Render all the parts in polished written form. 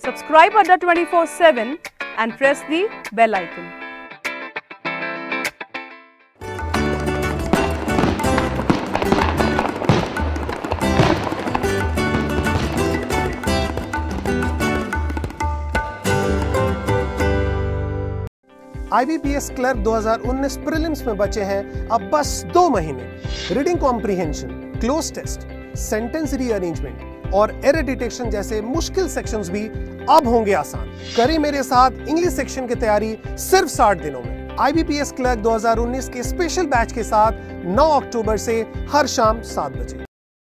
Subscribe Adda 24/7 and press the bell icon. IBPS clerk 2019 prelims में बचे हैं अब बस 2 महीने। Reading comprehension, cloze test, sentence rearrangement और एरर डिटेक्शन जैसे मुश्किल सेक्शंस भी अब होंगे आसान। करें मेरे साथ इंग्लिश सेक्शन की तैयारी सिर्फ 60 दिनों में। IBPS क्लर्क 2019 के स्पेशल बैच के साथ 9 अक्टूबर से हर शाम 7 बजे।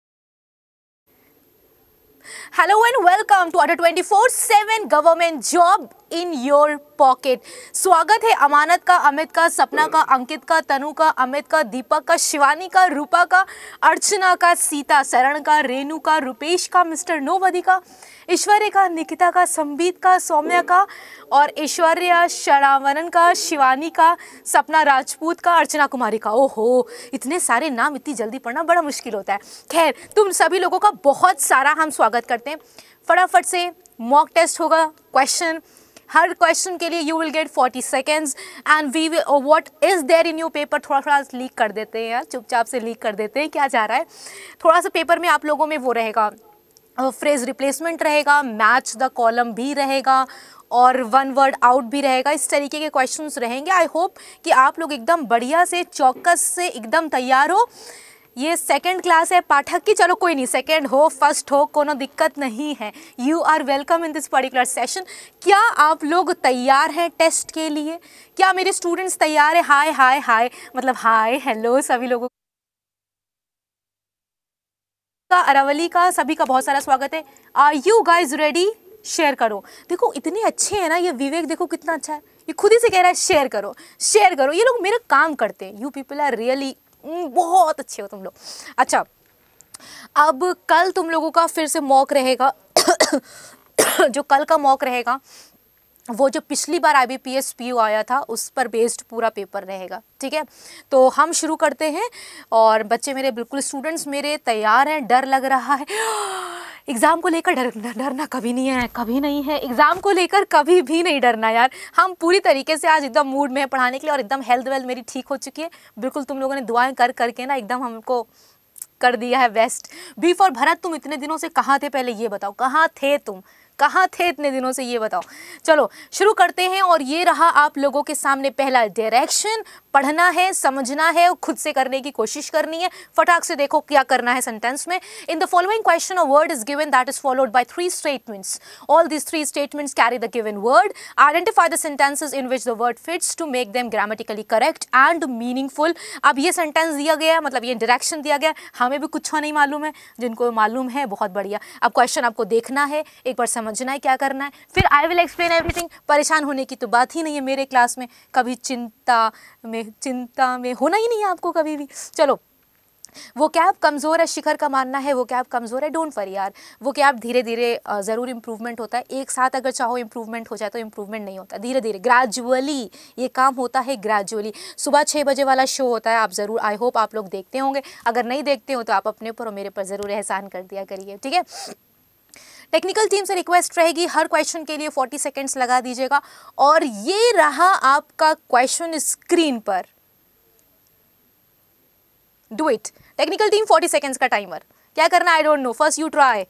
Hello and welcome to Adda 24/7 Government Job in your Pocket। स्वागत है अमानत का, अमित का, सपना का, अंकित का, तनु का, अमित का, दीपक का, शिवानी का, रूपा का, अर्चना का, सीता, शरण का, रेणु का, रुपेश का, मिस्टर नोबडी का, ऐश्वर्य का, निकिता का, संबीत का, सौम्या का और ऐश्वर्या शरावणन का, शिवानी का, सपना राजपूत का, अर्चना कुमारी का। ओहो, इतने सारे नाम इतनी जल्दी पढ़ना बड़ा मुश्किल होता है। खैर, तुम सभी लोगों का बहुत सारा हम स्वागत करते हैं। फटाफट से मॉक टेस्ट होगा। क्वेश्चन, हर क्वेश्चन के लिए you will get 40 seconds and we will what is there in your paper. थोड़ा लीक कर देते हैं यार, चुपचाप से लीक कर देते हैं, क्या जा रहा है। थोड़ा सा पेपर में आप लोगों में वो रहेगा, फ्रेज रिप्लेसमेंट रहेगा, मैच द कॉलम भी रहेगा और 1 वर्ड आउट भी रहेगा। इस तरीके के क्वेश्चंस रहेंगे। आई होप कि आप लोग एकदम बढ़िया से चौकस से एकदम तैयार हो। ये सेकंड क्लास है पाठक की, चलो कोई नहीं, सेकंड हो फर्स्ट हो कोनो दिक्कत नहीं है। You are welcome in this particular session. क्या आप लोग तैयार हैं टेस्ट के लिए? क्या मेरे स्टूडेंट्स तैयार है? हाय हाय हाय, मतलब हाय हेलो सभी लोगों का, अरावली का, सभी का बहुत सारा स्वागत है। Are you guys ready? Share करो। देखो इतने अच्छे हैं ना ये विवेक, देखो कितना अच्छा है, ये खुद ही से कह रहा है शेयर करो शेयर करो। ये लोग मेरा काम करते हैं। यू पीपल आर रियली बहुत अच्छे हो तुम लोग। अच्छा, अब कल तुम लोगों का फिर से मॉक रहेगा। जो कल का मॉक रहेगा वो जो पिछली बार IBPS PU आया था उस पर बेस्ड पूरा पेपर रहेगा, ठीक है। तो हम शुरू करते हैं और बच्चे मेरे बिल्कुल स्टूडेंट्स मेरे तैयार हैं। डर लग रहा है एग्ज़ाम को लेकर, डरना कभी नहीं है, कभी नहीं है। एग्ज़ाम को लेकर कभी भी नहीं डरना यार। हम पूरी तरीके से आज एकदम मूड में है पढ़ाने के लिए और एकदम हेल्थ वेल्थ मेरी ठीक हो चुकी है। बिल्कुल तुम लोगों ने दुआएं कर करके ना एकदम हमको कर दिया है बेस्ट। बी फॉर भरत, तुम इतने दिनों से कहाँ थे पहले ये बताओ, कहाँ थे तुम, कहाँ थे इतने दिनों से ये बताओ। चलो शुरू करते हैं और ये रहा आप लोगों के सामने पहला डायरेक्शन। पढ़ना है, समझना है, खुद से करने की कोशिश करनी है। फटाक से देखो क्या करना है सेंटेंस में। In the following question a word is given that is followed by 3 statements. All these 3 statements carry the given word. Identify the sentences in which the word fits to make them grammatically correct and meaningful. अब ये sentence दिया गया है, मतलब ये direction दिया गया, हमें भी कुछ नहीं मालूम है, जिनको मालूम है बहुत बढ़िया। अब क्वेश्चन आपको देखना है, एक बार समझना है क्या करना है, फिर आई विल एक्सप्लेन एवरीथिंग। परेशान होने की तो बात ही नहीं है मेरे क्लास में, कभी चिंता में होना ही नहीं है आपको कभी भी। चलो, वो कैब कमज़ोर है, शिखर का मानना है वो कैब कमज़ोर है। डोंट वरी यार, वो कैब धीरे धीरे ज़रूर इम्प्रूवमेंट होता है। एक साथ अगर चाहो इम्प्रूवमेंट हो जाए तो इम्प्रूवमेंट नहीं होता, धीरे धीरे ग्रेजुअली ये काम होता है, ग्रेजुअली। सुबह 6 बजे वाला शो होता है, आप ज़रूर, आई होप आप लोग देखते होंगे। अगर नहीं देखते हो तो आप अपने ऊपर और मेरे पर ज़रूर एहसान कर दिया करिए, ठीक है। टेक्निकल टीम से रिक्वेस्ट रहेगी हर क्वेश्चन के लिए 40 सेकेंड्स लगा दीजिएगा। और ये रहा आपका क्वेश्चन स्क्रीन पर। Do it. Technical team 40 seconds का टाइमर। क्या करना I don't know, first you try.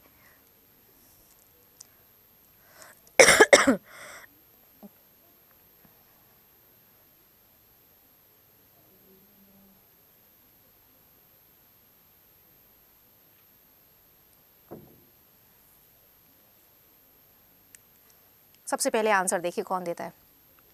सबसे पहले आंसर देखिए कौन देता है।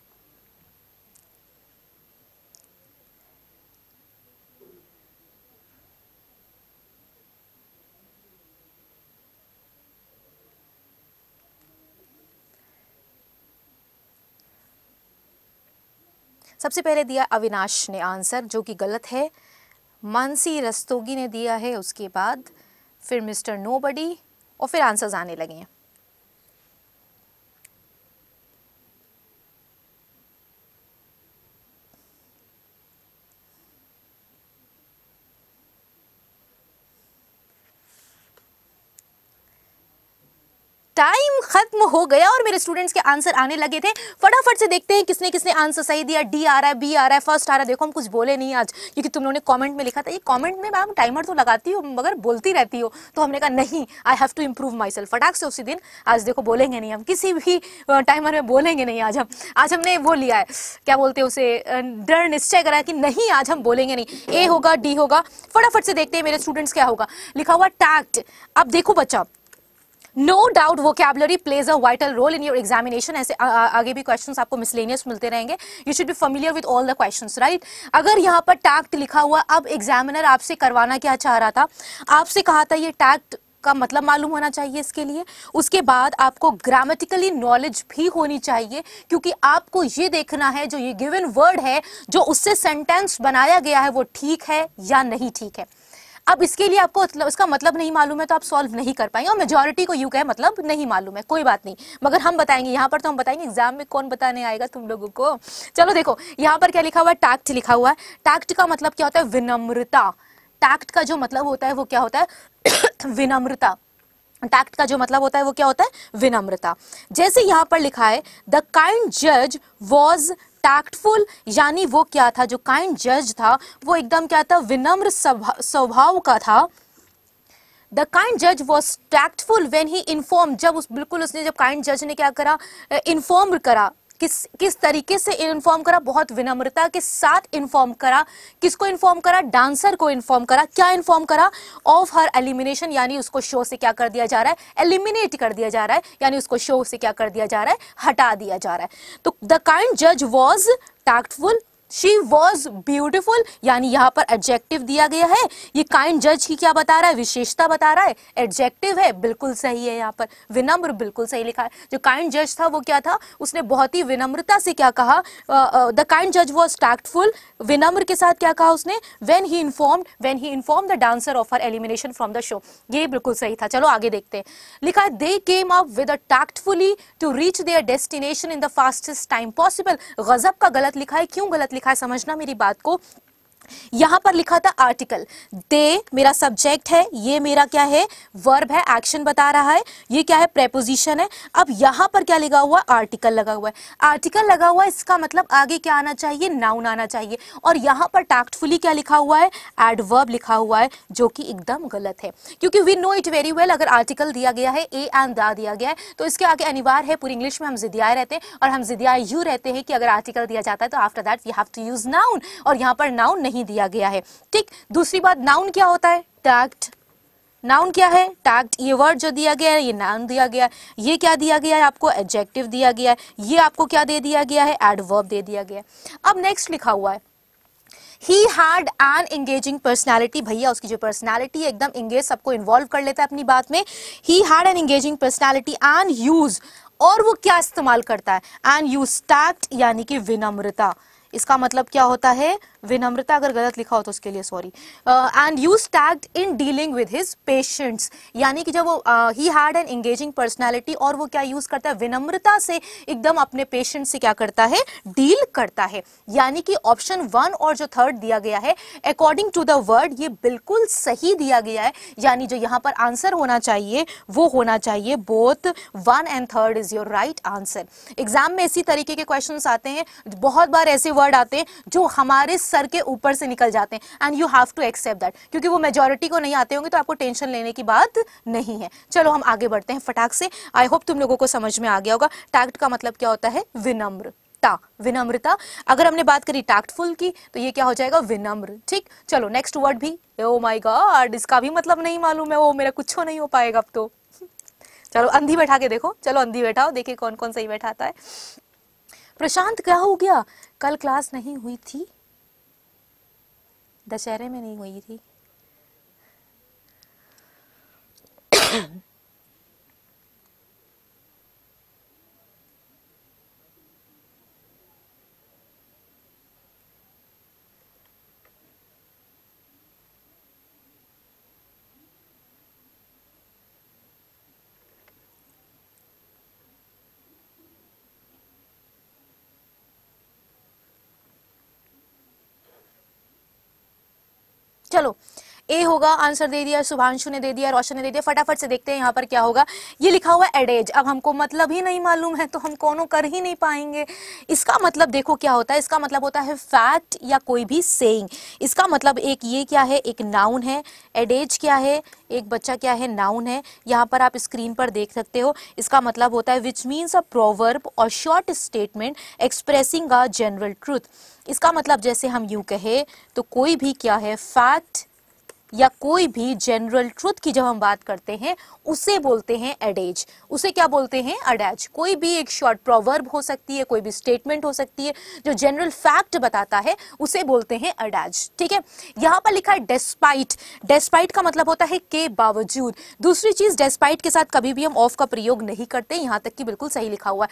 सबसे पहले दिया अविनाश ने आंसर, जो कि गलत है। मानसी रस्तोगी ने दिया है, उसके बाद फिर मिस्टर नोबडी और फिर आंसर्स आने लगे हैं। टाइम खत्म हो गया और मेरे स्टूडेंट्स के आंसर आने लगे थे। फटाफट से देखते हैं किसने किसने आंसर सही दिया। डी आ रहा है, बी आ रहा है, फर्स्ट आ रहा है। देखो हम कुछ बोले नहीं आज क्योंकि तुम लोगों ने कमेंट में लिखा था। ये कमेंट में मैम टाइमर तो लगाती हो मगर बोलती रहती हो, तो हमने कहा नहीं, I have to improve myself. फटाक से उसी दिन आज देखो बोलेंगे नहीं हम, किसी भी टाइमर में बोलेंगे नहीं आज हम। आज हमने वो लिया है, क्या बोलते हैं उसे, दृढ़ निश्चय करा है कि नहीं आज हम बोलेंगे नहीं। ए होगा, डी होगा। फटाफट से देखते हैं मेरे स्टूडेंट्स क्या होगा। लिखा हुआ टैक्ट। अब देखो बच्चा, no doubt vocabulary plays a vital role in your examination. ऐसे आगे भी क्वेश्चंस आपको मिसलेनियस मिलते रहेंगे। You should be familiar with all the questions, right. अगर यहाँ पर टैक्ट लिखा हुआ, अब एग्जामिनर आपसे करवाना क्या चाह रहा था, आपसे कहा था ये टैक्ट का मतलब मालूम होना चाहिए इसके लिए। उसके बाद आपको ग्रामेटिकली नॉलेज भी होनी चाहिए, क्योंकि आपको ये देखना है जो ये गिवन वर्ड है जो उससे सेंटेंस बनाया गया है वो ठीक है या नहीं ठीक है। अब इसके लिए आपको उसका मतलब नहीं मालूम है तो आप सॉल्व नहीं कर पाएंगे, और मेजॉरिटी को यू कहे मतलब नहीं मालूम है, कोई बात नहीं, मगर हम बताएंगे यहाँ पर। तो हम बताएंगे, एग्जाम में कौन बताने आएगा तुम लोगों को। चलो देखो यहाँ पर क्या लिखा हुआ है, टैक्ट लिखा हुआ है। टैक्ट का मतलब क्या होता है, विनम्रता। टैक्ट का जो मतलब होता है वो क्या होता है विनम्रता। टैक्ट का जो मतलब होता है वो क्या होता है, विनम्रता। जैसे यहाँ पर लिखा है द काइंड जज वॉज टैक्टफुल, यानी वो क्या था, जो काइंड जज था वो एकदम क्या था, विनम्र स्वभाव का था। द काइंड जज was tactful when he inform, जब उसने जब काइंड जज ने क्या करा, इन्फॉर्म करा। किस तरीके से इन्फॉर्म करा, बहुत विनम्रता के साथ इन्फॉर्म करा। किसको इन्फॉर्म करा, डांसर को इन्फॉर्म करा। क्या इन्फॉर्म करा, ऑफ हर एलिमिनेशन, यानी उसको शो से क्या कर दिया जा रहा है, एलिमिनेट कर दिया जा रहा है, यानी उसको शो से क्या कर दिया जा रहा है, हटा दिया जा रहा है। तो द काइंड जज was tactful, she was beautiful, यानी यहाँ पर एडजेक्टिव दिया गया है। ये काइंड जज की क्या बता रहा है, विशेषता बता रहा है, एडजेक्टिव है, बिल्कुल सही है। यहाँ पर विनम्र बिल्कुल सही लिखा है। जो काइंड जज था वो क्या था, उसने बहुत ही विनम्रता से क्या कहा, द काइंड जज वॉज टैक्टफुल, विनम्र के साथ क्या कहा उसने, when he informed the dancer of her elimination from the show. ये बिल्कुल सही था। चलो आगे देखते हैं। लिखा है they came up with a tactfully to reach their destination in the fastest time possible. गजब का गलत लिखा है। क्यों गलत लिखा है, समझना मेरी बात को। यहां पर लिखा था आर्टिकल, दे मेरा सब्जेक्ट है, ये मेरा क्या है, वर्ब है, एक्शन बता रहा है, ये क्या है, प्रेपोजिशन है। अब यहां पर क्या लगा हुआ, आर्टिकल लगा हुआ है। आर्टिकल लगा हुआ है, इसका मतलब आगे क्या आना चाहिए, नाउन आना चाहिए। और यहां पर टैक्टफुली क्या लिखा हुआ है, एडवर्ब लिखा हुआ है, जो कि एकदम गलत है। क्योंकि we know it very well, अगर आर्टिकल दिया गया है, ए एंड द दिया गया है, तो इसके आगे अनिवार्य है, पूरी इंग्लिश में हम जिदियाए रहते हैं, और हम जिदियाए यूं रहते हैं कि अगर आर्टिकल दिया जाता है तो after that we have to use noun, और यहां पर नाउन नहीं दिया गया है। ठीक, दूसरी बात, नाउन क्या होता है, टैक्ट। नाउन क्या है, टैक्ट। ये वर्ड जो दिया गया है ये नाउन दिया गया है। ये क्या दिया गया है आपको, एडजेक्टिव दिया गया है। ये आपको क्या दे दिया गया है, एडवर्ब दे दिया गया है। अब नेक्स्ट लिखा हुआ है He had an engaging personality। भैया उसकी जो पर्सनैलिटी है एकदम इंगेज, सबको इन्वॉल्व कर लेता है अपनी बात में। He had an engaging personality and use, और वो क्या इस्तेमाल करता है, and use tact, यानी कि विनम्रता। इसका मतलब क्या होता है, विनम्रता। अगर गलत लिखा हो तो उसके लिए sorry. And use tact in dealing with his patients, यानी कि जब वो he had an engaging personality, और वो क्या यूज करता है, विनम्रता से एकदम अपने पेशेंट से क्या करता है, डील करता है। यानी कि ऑप्शन 1 और जो 3rd दिया गया है अकॉर्डिंग टू द वर्ड ये बिल्कुल सही दिया गया है। यानी जो यहाँ पर आंसर होना चाहिए वो होना चाहिए both 1 and 3rd is your right answer. Exam में इसी तरीके के क्वेश्चंस आते हैं, बहुत बार ऐसे वर्ड आते हैं जो हमारे सर के ऊपर से निकल जाते हैं, and you have to accept that, क्योंकि वो मेजॉरिटी को नहीं आते होंगे तो आपको टेंशन लेने की बात नहीं है। चलो हम आगे बढ़ते हैं फटाक से। आई होप तुम लोगों को समझ में आ गया होगा। टैक्ट का मतलब क्या होता है, विनम्रता। विनम्रता। अगर हमने बात करी टैक्टफुल की तो ये क्या हो जाएगा, विनम्र। ठीक, चलो नेक्स्ट वर्ड भी, ओ माय गॉड, इसका भी मतलब नहीं मालूम है, वो मेरा कुछ नहीं हो पाएगा अब तो। चलो अंधी बैठा के देखो, चलो अंधी बैठाओ, देखिए कौन कौन सही बैठाता है। प्रशांत क्या हो गया, कल क्लास नहीं हुई थी, दशहरे में नहीं हुई थी। चलो ए होगा, आंसर दे दिया, शुभांशु ने दे दिया, रोशन ने दे दिया। फटाफट से देखते हैं यहाँ पर क्या होगा। ये लिखा हुआ एडेज, अब हमको मतलब ही नहीं मालूम है तो हम कोनो कर ही नहीं पाएंगे। इसका मतलब देखो क्या होता है, इसका मतलब होता है फैक्ट या कोई भी सेइंग। इसका मतलब एक ये क्या है, एक नाउन है। एडेज क्या है, एक बच्चा क्या है, नाउन है। यहाँ पर आप स्क्रीन पर देख सकते हो। इसका मतलब होता है विच मीन्स अ प्रोवर्ब और short statement expressing a general truth. इसका मतलब जैसे हम यूं कहे तो कोई भी क्या है, फैक्ट या कोई भी जनरल ट्रुथ की जब हम बात करते हैं उसे बोलते हैं एडेज। उसे क्या बोलते हैं, एडेज। कोई भी एक शॉर्ट प्रोवर्ब हो सकती है, कोई भी स्टेटमेंट हो सकती है जो जनरल फैक्ट बताता है, उसे बोलते हैं एडेज। ठीक है, यहां पर लिखा है डेस्पाइट। डेस्पाइट का मतलब होता है के बावजूद। दूसरी चीज, डेस्पाइट के साथ कभी भी हम ऑफ का प्रयोग नहीं करते, यहां तक कि बिल्कुल सही लिखा हुआ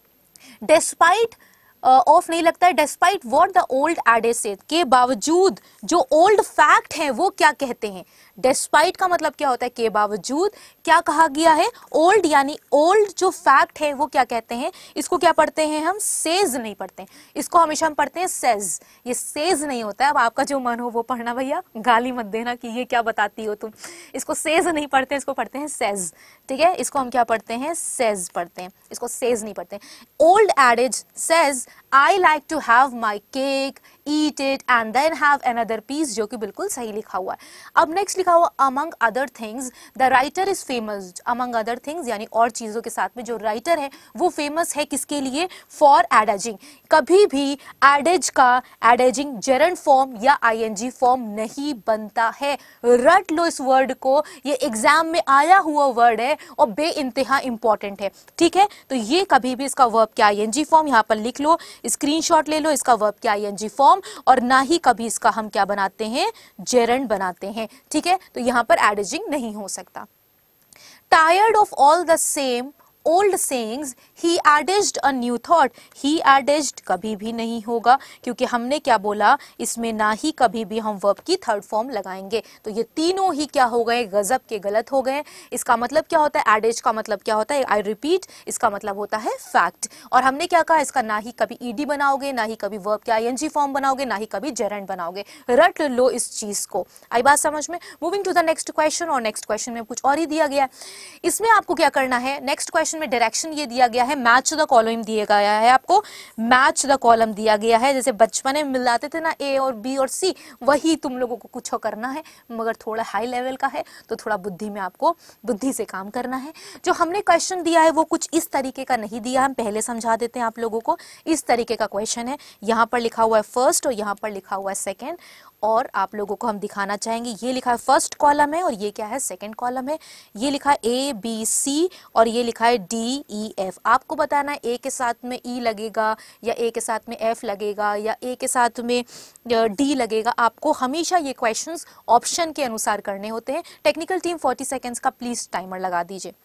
है। डेस्पाइट ऑफ नहीं लगता है। Despite what the old adages said, के बावजूद जो ओल्ड फैक्ट है वो क्या कहते हैं। डेस्पाइट का मतलब क्या होता है, के बावजूद क्या कहा गया है, ओल्ड, यानी ओल्ड जो फैक्ट है वो क्या कहते हैं। इसको क्या पढ़ते हैं हम, सेज नहीं पढ़ते हैं, इसको हमेशा हम पढ़ते हैं सेज। ये सेज नहीं होता है। अब आपका जो मन हो वो पढ़ना, भैया गाली मत देना कि ये क्या बताती हो तुम। इसको सेज नहीं पढ़ते, इसको पढ़ते हैं सेज। ठीक है, इसको हम क्या पढ़ते हैं, सेज पढ़ते हैं, इसको सेज नहीं पढ़ते। Old adages says I like to have my cake, eat it and then have another piece, जो कि बिल्कुल सही लिखा हुआ है। अब नेक्स्ट लिखा हुआ among other things the writer is famous। among other things यानी और चीजों के साथ में जो राइटर है वो फेमस है किसके लिए, for adaging। कभी भी एडेज का एडेजिंग जेरंड फॉर्म या आईएनजी फॉर्म नहीं बनता है। रट लो इस वर्ड को, ये एग्जाम में आया हुआ वर्ड है और बे इंतहा इंपॉर्टेंट है। ठीक है, तो ये कभी भी इसका वर्ब क्या आईएनजी फॉर्म, यहां पर लिख लो, स्क्रीनशॉट ले लो, इसका वर्ब क्या आईएनजी फॉर्म, और ना ही कभी इसका हम क्या बनाते हैं, जेरंड बनाते हैं। ठीक है, तो यहां पर एडेजिंग नहीं हो सकता। Tired of all the same old sayings he adaged a new thought. He adaged कभी भी नहीं होगा क्योंकि हमने क्या बोला, इसमें ना ही कभी भी हम वर्ब की थर्ड फॉर्म लगाएंगे। तो ये तीनों ही क्या हो गए, गजब के गलत हो गए। इसका मतलब क्या होता है, एडेज का मतलब क्या होता है, आई रिपीट, इसका मतलब होता है फैक्ट। और हमने क्या कहा, इसका ना ही कभी ईडी बनाओगे, ना ही कभी वर्ब के आईएनजी फॉर्म बनाओगे, ना ही कभी जेरंड बनाओगे। रट लो इस चीज को। आई बात समझ में। Moving to the next question, और नेक्स्ट क्वेश्चन में कुछ और ही दिया गया है। इसमें आपको क्या करना है, नेक्स्ट क्वेश्चन में डायरेक्शन ये दिया गया है, मैच द कॉलम दिया गया है आपको, मैच द कॉलम दिया गया है। जैसे बचपन में मिलाते थे ना ए और बी और सी, वही तुम लोगों को कुछ करना है, मगर थोड़ा हाई लेवल का है तो थोड़ा बुद्धि में आपको बुद्धि से काम करना है। जो हमने क्वेश्चन दिया है वो कुछ इस तरीके का नहीं दिया, हम पहले समझा देते हैं आप लोगों को। इस तरीके का क्वेश्चन है, यहाँ पर लिखा हुआ है फर्स्ट और यहाँ पर लिखा हुआ है सेकेंड, और आप लोगों को हम दिखाना चाहेंगे, ये लिखा है फर्स्ट कॉलम है और ये क्या है, सेकंड कॉलम है। ये लिखा है ए बी सी और ये लिखा है डी ई एफ। आपको बताना है ए के साथ में ई लगेगा या ए के साथ में एफ लगेगा या ए के साथ में डी लगेगा। आपको हमेशा ये क्वेश्चंस ऑप्शन के अनुसार करने होते हैं। टेक्निकल टीम 40 सेकेंड्स का प्लीज टाइमर लगा दीजिए।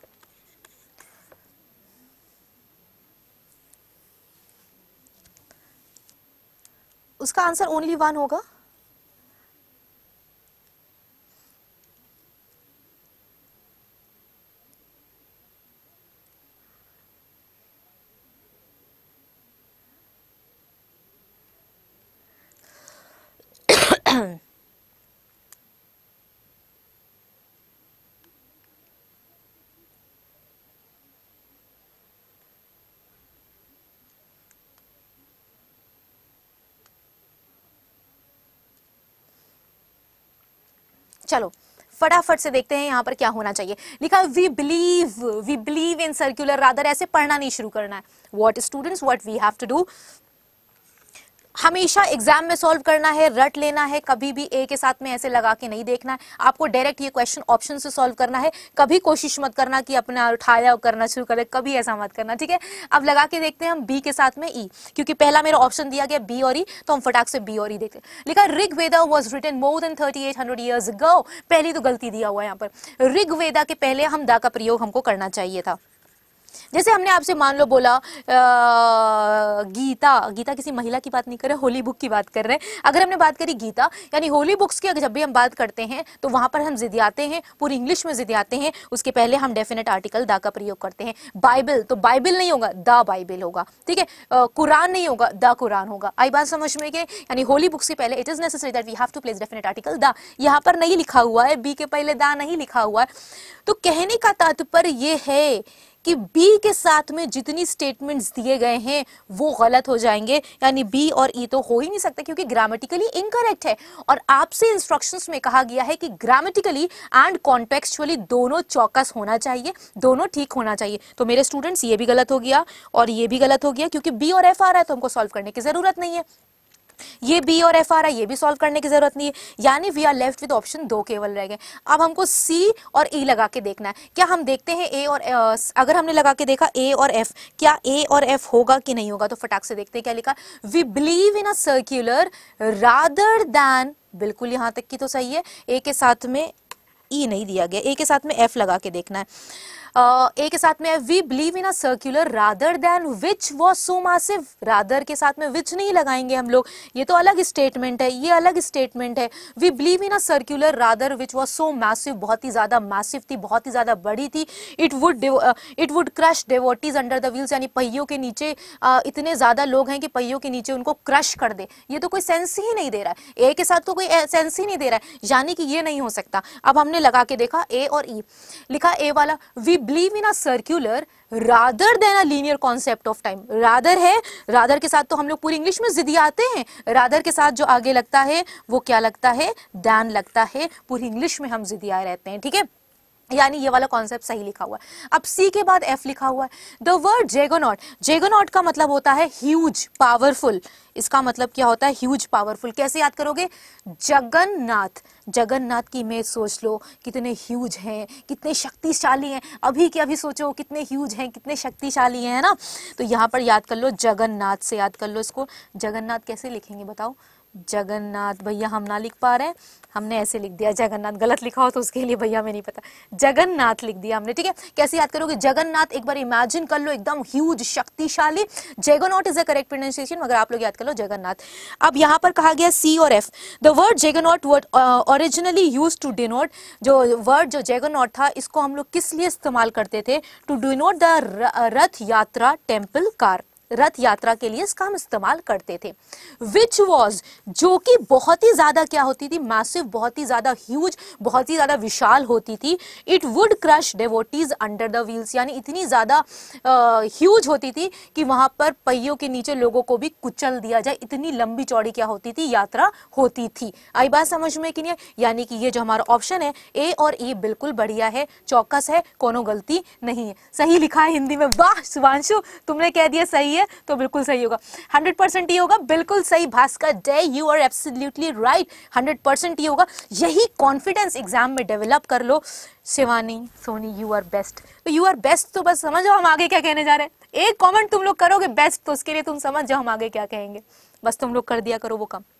उसका आंसर ओनली वन होगा। चलो फटाफट से देखते हैं यहाँ पर क्या होना चाहिए। लिखा we believe in circular, rather ऐसे पढ़ना नहीं शुरू करना है। What students, what we have to do, हमेशा एग्जाम में सॉल्व करना है, रट लेना है, कभी भी ए के साथ में ऐसे लगा के नहीं देखना है। आपको डायरेक्ट ये क्वेश्चन ऑप्शन से सॉल्व करना है। कभी कोशिश मत करना कि अपना उठाया करना शुरू करे, कभी ऐसा मत करना। ठीक है, अब लगा के देखते हैं हम बी के साथ में ई, क्योंकि पहला मेरा ऑप्शन दिया गया बी और ई, तो हम फटाक से बी और ई देखते हैं। लिखा Rigveda was written more than 3800 years ago. पहली तो गलती दिया हुआ है यहाँ पर, ऋग्वेदा के पहले हम दा का प्रयोग हमको करना चाहिए था। जैसे हमने आपसे मान लो बोला गीता, गीता किसी महिला की बात नहीं कर रहे, होली बुक की बात कर रहे हैं। अगर हमने बात करी गीता यानी होली बुक्स की, अगर जब भी हम बात करते हैं तो वहां पर हम जिदियाते हैं, पूरी इंग्लिश में जिदियाते हैं, उसके पहले हम डेफिनेट आर्टिकल दा का प्रयोग करते हैं। बाइबल तो बाइबल नहीं होगा, द बाइबल होगा, ठीक है। कुरान नहीं होगा, द कुरान होगा। आई बात समझ में? के यानी होली बुक्स के पहले it is necessary that we have to place definite article the. यहाँ पर नहीं लिखा हुआ है, बी के पहले दा नहीं लिखा हुआ है। तो कहने का तात्पर्य यह है कि बी के साथ में जितनी स्टेटमेंट्स दिए गए हैं वो गलत हो जाएंगे, यानी बी और ई तो हो ही नहीं सकता क्योंकि ग्रामेटिकली इनकरेक्ट है। और आपसे इंस्ट्रक्शंस में कहा गया है कि ग्रामेटिकली एंड कॉन्टेक्सचुअली दोनों चौकस होना चाहिए, दोनों ठीक होना चाहिए। तो मेरे स्टूडेंट्स ये भी गलत हो गया और ये भी गलत हो गया, क्योंकि बी और एफ आ रहा है तो हमको सॉल्व करने की जरूरत नहीं है। ये बी और एफ आ रहा है, ये भी सॉल्व करने की जरूरत नहीं है, यानी we are left with option दो केवल रह गए। अब हमको सी और ई लगा के देखना है। क्या हम देखते हैं ए और अगर हमने लगा के देखा ए और एफ, क्या ए और एफ होगा कि नहीं होगा? तो फटाक से देखते हैं क्या लिखा। We believe in a circular rather than, बिल्कुल यहां तक की तो सही है। ए के साथ में ई नहीं दिया गया, ए के साथ में एफ लगा के देखना है। ए के साथ में we believe in a circular rather than which was so massive, rather के साथ में विच नहीं लगाएंगे हम लोग, ये तो अलग स्टेटमेंट है, ये अलग स्टेटमेंट है। We believe in a circular rather which was so massive, बहुत ही ज्यादा मैसिव थी, बहुत ही ज्यादा बड़ी थी। It would crush devotees under the wheels, यानी पहियों के नीचे इतने ज्यादा लोग हैं कि पहियों के नीचे उनको क्रश कर दे। ये तो कोई सेंस ही नहीं दे रहा है, ए के साथ तो कोई सेंस ही नहीं दे रहा है, यानी कि ये नहीं हो सकता। अब हमने लगा के देखा ए और ई, लिखा ए वाला we believe in a circular rather than a linear concept of time. Rather है, रादर के साथ तो हम लोग पूरी इंग्लिश में जिदियाते हैं, रादर के साथ जो आगे लगता है वो क्या लगता है? दैन लगता है। पूरी इंग्लिश में हम जिदियाए रहते हैं, ठीक है, यानी ये वाला कॉन्सेप्ट सही लिखा हुआ है। अब सी के बाद एफ लिखा हुआ है। द वर्ड जेगोनॉट, जेगोनॉट का मतलब होता है ह्यूज, पावरफुल। इसका मतलब क्या होता है? Huge, powerful. कैसे याद करोगे? जगन्नाथ, जगन्नाथ की इमेज सोच लो, कितने ह्यूज हैं, कितने शक्तिशाली हैं। अभी के अभी सोचो कितने ह्यूज हैं, कितने शक्तिशाली हैं, है ना। तो यहाँ पर याद कर लो, जगन्नाथ से याद कर लो इसको। जगन्नाथ कैसे लिखेंगे बताओ? जगन्नाथ, भैया हम ना लिख पा रहे हैं, हमने ऐसे लिख दिया जगन्नाथ। गलत लिखा हो तो उसके लिए भैया मैं नहीं पता, जगन्नाथ लिख दिया हमने, ठीक है। कैसे याद करोगे? जगन्नाथ एक बार इमेजिन कर लो, एकदम ह्यूज, शक्तिशाली। Juggernaut is the correct pronunciation, मगर आप लोग याद कर लो जगन्नाथ। अब यहाँ पर कहा गया सी और F. The word juggernaut word originally use to denote, जो वर्ड जो जैगोनॉट था इसको हम लोग किस लिए इस्तेमाल करते थे? टू डिनोट द रथ यात्रा टेम्पल कार, रथ यात्रा के लिए इसका हम इस्तेमाल करते थे। विच वॉज, जो कि बहुत ही ज्यादा क्या होती थी? मैसिव, बहुत ही ज्यादा ह्यूज, बहुत ही ज्यादा विशाल होती थी। It would crush devotees under the wheels, यानी इतनी ज्यादा ह्यूज होती थी कि वहां पर पहियों के नीचे लोगों को भी कुचल दिया जाए, इतनी लंबी चौड़ी क्या होती थी? यात्रा होती थी। आई बात समझ में कि नहीं? यानी कि ये जो हमारा ऑप्शन है ए और ई बिल्कुल बढ़िया है, चौकस है, कोनो गलती नहीं है, सही लिखा है हिंदी में। वाह शुभांशु, तुमने कह दिया सही है तो बिल्कुल सही होगा, 100% ही होगा, बिल्कुल सही। Bhaskar Dey, you are absolutely right, 100% ही होगा। यही कॉन्फिडेंस एग्जाम में डेवलप कर लो। Shivani, Soni, you are best. तो यू आर बेस्ट तो बस समझ जाओ हम आगे क्या कहने जा रहे हैं। एक कमेंट तुम लोग करोगे बेस्ट, तो उसके लिए तुम समझ जाओ हम आगे क्या कहेंगे, बस तुम लोग कर दिया करो वो काम।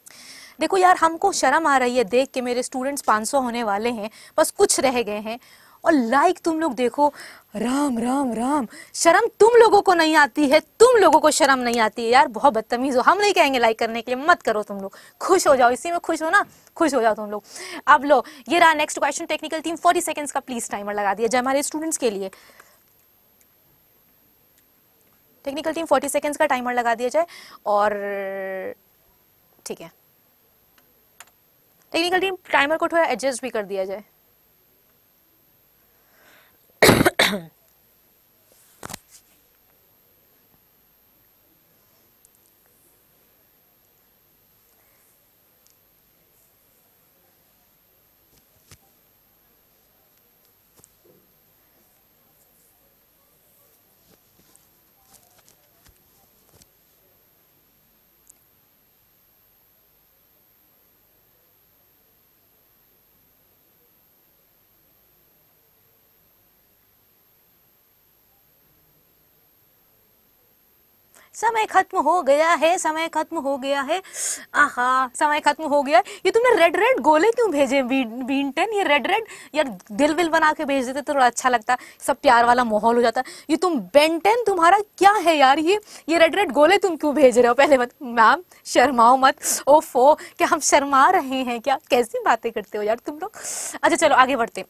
देखो यार, हमको शर्म आ रही है देख के, मेरे स्टूडेंट्स 500 होने वाले हैं, बस कुछ रह गए हैं, और लाइक तुम लोग देखो, राम राम राम। शर्म तुम लोगों को नहीं आती है, तुम लोगों को शर्म नहीं आती है यार, बहुत बदतमीज हो। हम नहीं कहेंगे लाइक करने के लिए, मत करो तुम लोग, खुश हो जाओ, इसी में खुश हो ना, खुश हो जाओ तुम लोग। अब लो, ये रहा next question. Technical team 40 seconds का प्लीज टाइमर लगा दिया जाए हमारे स्टूडेंट्स के लिए। टेक्निकल टीम 40 सेकंड्स का टाइमर लगा दिया जाए, और ठीक है, टेक्निकल टीम टाइमर को थोड़ा एडजस्ट भी कर दिया जाए। समय खत्म हो गया है, समय खत्म हो गया है, आहा समय खत्म हो गया। ये तुमने रेड रेड गोले क्यों भेजे बीनटेन? ये रेड रेड यार दिल विल बना के भेज देते तो थोड़ा अच्छा लगता, सब प्यार वाला माहौल हो जाता। ये तुम बेंटेन तुम्हारा क्या है यार? ये रेड रेड गोले तुम क्यों भेज रहे हो? पहले मत मैम शर्माओ मत। ओफो, क्या हम शर्मा रहे हैं क्या? कैसी बातें करते हो यार तुम लोग। अच्छा चलो आगे बढ़ते।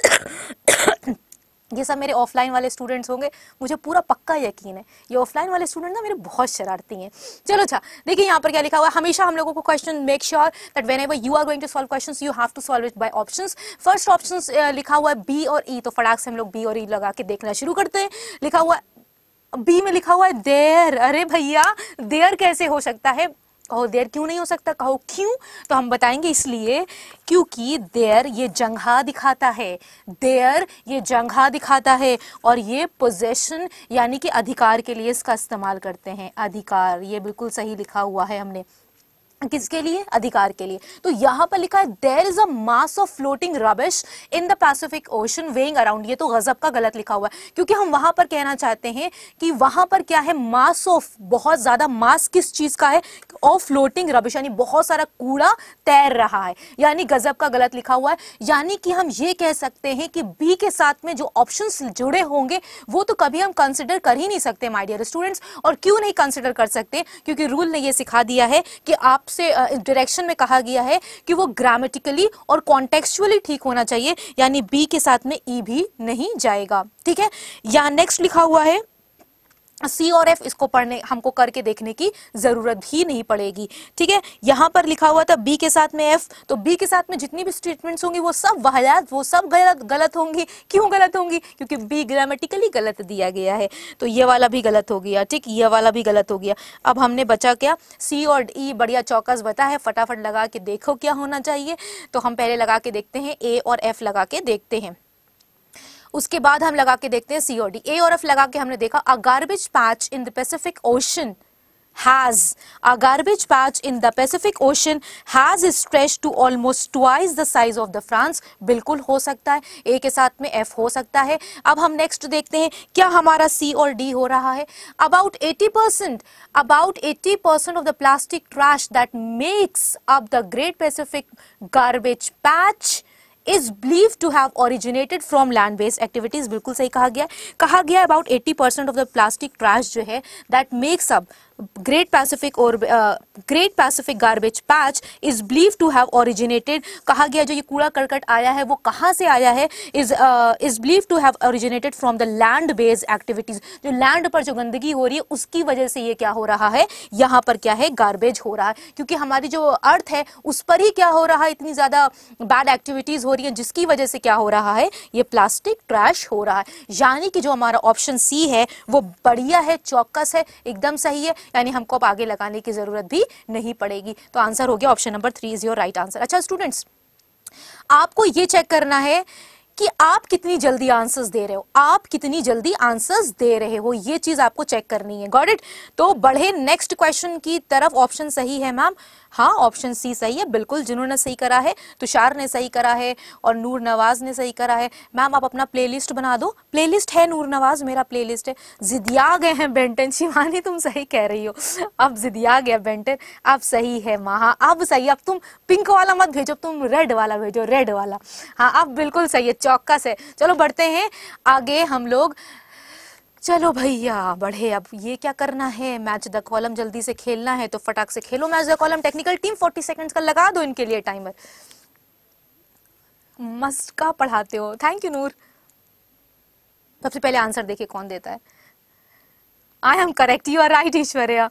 ये सब मेरे ऑफलाइन वाले स्टूडेंट्स होंगे, मुझे पूरा पक्का यकीन है। ये ऑफलाइन वाले स्टूडेंट ना मेरे बहुत शरारती हैं। चलो अच्छा देखिए यहाँ पर क्या लिखा हुआ है। हमेशा हम लोगों को question make sure that whenever you are going to solve questions you have to solve it by options. First options लिखा हुआ है बी और ई, तो फटाक से हम लोग बी और ई लगा के देखना शुरू करते हैं। लिखा हुआ बी में लिखा हुआ है देयर। अरे भैया देयर कैसे हो सकता है? कहो देयर क्यों नहीं हो सकता? कहो क्यों? तो हम बताएंगे इसलिए क्योंकि देयर ये जंघा दिखाता है, देयर ये जंघा दिखाता है, और ये पोजेशन यानी कि अधिकार के लिए इसका इस्तेमाल करते हैं। अधिकार, ये बिल्कुल सही लिखा हुआ है हमने। किसके लिए? अधिकार के लिए। तो यहां पर लिखा है there is a mass of floating rubbish in the Pacific Ocean weighing around. ये तो गजब का गलत लिखा हुआ है, क्योंकि हम वहां पर कहना चाहते हैं कि वहां पर क्या है, मास ऑफ, बहुत ज्यादा मास किस चीज का है? ऑफ फ्लोटिंग रबिश, यानी बहुत सारा कूड़ा तैर रहा है, यानी गजब का गलत लिखा हुआ है। यानी कि हम ये कह सकते हैं कि बी के साथ में जो ऑप्शंस जुड़े होंगे वो तो कभी हम कंसिडर कर ही नहीं सकते माय डियर स्टूडेंट्स। और क्यों नहीं कंसिडर कर सकते? क्योंकि रूल ने ये सिखा दिया है कि आप से डायरेक्शन में कहा गया है कि वो ग्रामेटिकली और कॉन्टेक्चुअली ठीक होना चाहिए, यानी बी के साथ में ई भी नहीं जाएगा। ठीक है, यहां नेक्स्ट लिखा हुआ है सी और एफ, इसको पढ़ने हमको करके देखने की जरूरत भी नहीं पड़ेगी। ठीक है, यहां पर लिखा हुआ था बी के साथ में एफ, तो बी के साथ में जितनी भी स्टेटमेंट्स होंगी वो सब वाहियात, वो सब गलत होंगी। क्यों गलत होंगी? क्योंकि बी ग्रामेटिकली गलत दिया गया है, तो ये वाला भी गलत हो गया। ठीक, ये वाला भी गलत हो गया। अब हमने बचा क्या? सी और ई। बढ़िया चौकस बता है, फटाफट लगा के देखो क्या होना चाहिए। तो हम पहले लगा के देखते हैं, ए और एफ लगा के देखते हैं, उसके बाद हम लगा के देखते हैं सी और डी। ए और एफ लगा के हमने देखा a garbage patch in the Pacific Ocean has a garbage patch in the Pacific Ocean has stretched to almost twice the size of the France। बिल्कुल हो सकता है, ए के साथ में एफ हो सकता है। अब हम नेक्स्ट देखते हैं क्या हमारा सी और डी हो रहा है। about 80% of the plastic trash that makes up the Great Pacific Garbage Patch is believed to have originated from land based activities। बिल्कुल सही कहा गया about 80% of the plastic trash जो है that makes up Great Pacific और Great Pacific Garbage Patch is believed to have originated। कहा गया जो ये कूड़ा करकट आया है वो कहाँ से आया है? is believed to have originated from the land based activities। जो लैंड पर जो गंदगी हो रही है उसकी वजह से ये क्या हो रहा है, यहाँ पर क्या है, गार्बेज हो रहा है। क्योंकि हमारी जो अर्थ है उस पर ही क्या हो रहा है, इतनी ज्यादा बैड एक्टिविटीज हो रही है जिसकी वजह से क्या हो रहा है, ये प्लास्टिक ट्रैश हो रहा है। यानी कि जो हमारा ऑप्शन सी है वो बढ़िया है, चौकस है, एकदम सही है, यानी हमको अब आगे लगाने की जरूरत भी नहीं पड़ेगी। तो आंसर हो गया option number 3 is your right answer. अच्छा स्टूडेंट्स, आपको ये चेक करना है कि आप कितनी जल्दी आंसर्स दे रहे हो, आप कितनी जल्दी आंसर्स दे रहे हो, ये चीज आपको चेक करनी है। Got it? तो बढ़े नेक्स्ट क्वेश्चन की तरफ। ऑप्शन सही है मैम, हाँ ऑप्शन सी सही है बिल्कुल। जिन्होंने सही करा है, तुषार ने सही करा है और नूर नवाज ने सही करा है। मैम आप अपना प्लेलिस्ट बना दो। प्लेलिस्ट है नूर नवाज, मेरा प्लेलिस्ट है। जिदिया गए हैं बेंटन। शिवानी तुम सही कह रही हो, अब जिदिया गया बेंटन, अब सही है महा, अब सही। अब तुम पिंक वाला मत भेजो, तुम रेड वाला भेजो, रेड वाला। हाँ अब बिल्कुल सही है, चौकस है। चलो बढ़ते हैं आगे हम लोग। चलो भैया बढ़े। अब ये क्या करना है, मैच द कॉलम जल्दी से खेलना है, तो फटाक से खेलो match the column. Technical team 40 seconds का लगा दो इनके लिए टाइमर। मस्त का पढ़ाते हो, थैंक यू नूर। सबसे पहले आंसर देखिए कौन देता है। I am correct, you are right Aishwarya.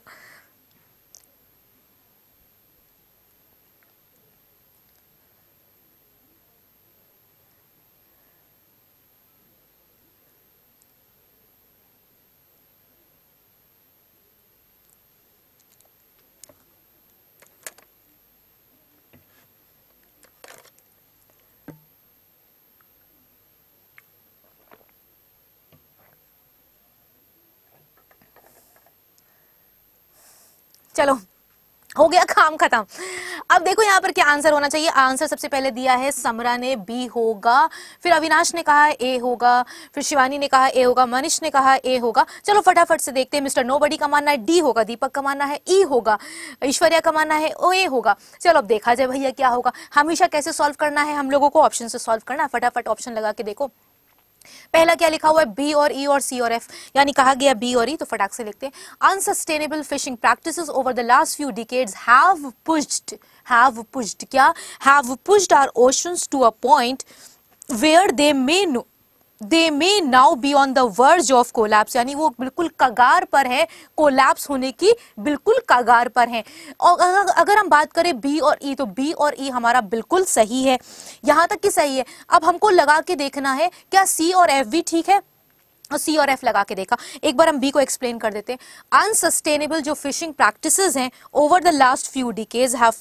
चलो हो गया काम खत्म। अब देखो यहाँ पर क्या आंसर होना चाहिए। आंसर सबसे पहले दिया है समरा ने, बी होगा, फिर अविनाश ने कहा है ए होगा, फिर शिवानी ने कहा ए होगा, मनीष ने कहा ए होगा। चलो फटाफट से देखते हैं। मिस्टर नोबडी का मानना है डी होगा, दीपक का मानना है ई होगा, ऐश्वर्या का मानना है ओ ए होगा। चलो अब देखा जाए भैया क्या होगा। हमेशा कैसे सॉल्व करना है हम लोगों को, ऑप्शन से सॉल्व करना। फटाफट ऑप्शन लगा के देखो। पहला क्या लिखा हुआ है, बी और ई और सी और एफ, यानी कहा गया बी और ई, तो फटाक से लिखते हैं। Unsustainable fishing practices over the last few decades have pushed क्या, have pushed our oceans to a point where they may now be on the verge of collapse, यानी वो बिल्कुल कगार पर है, कोलैप्स होने की बिल्कुल कगार पर है। और अगर हम बात करें बी और ई, तो बी और ई हमारा बिल्कुल सही है, यहां तक कि सही है। अब हमको लगा के देखना है क्या सी और एफ भी ठीक है, और सी और एफ लगा के देखा। एक बार हम बी को एक्सप्लेन कर देते हैं। अनसस्टेनेबल जो फिशिंग प्रैक्टिसेस हैं over the last few decades have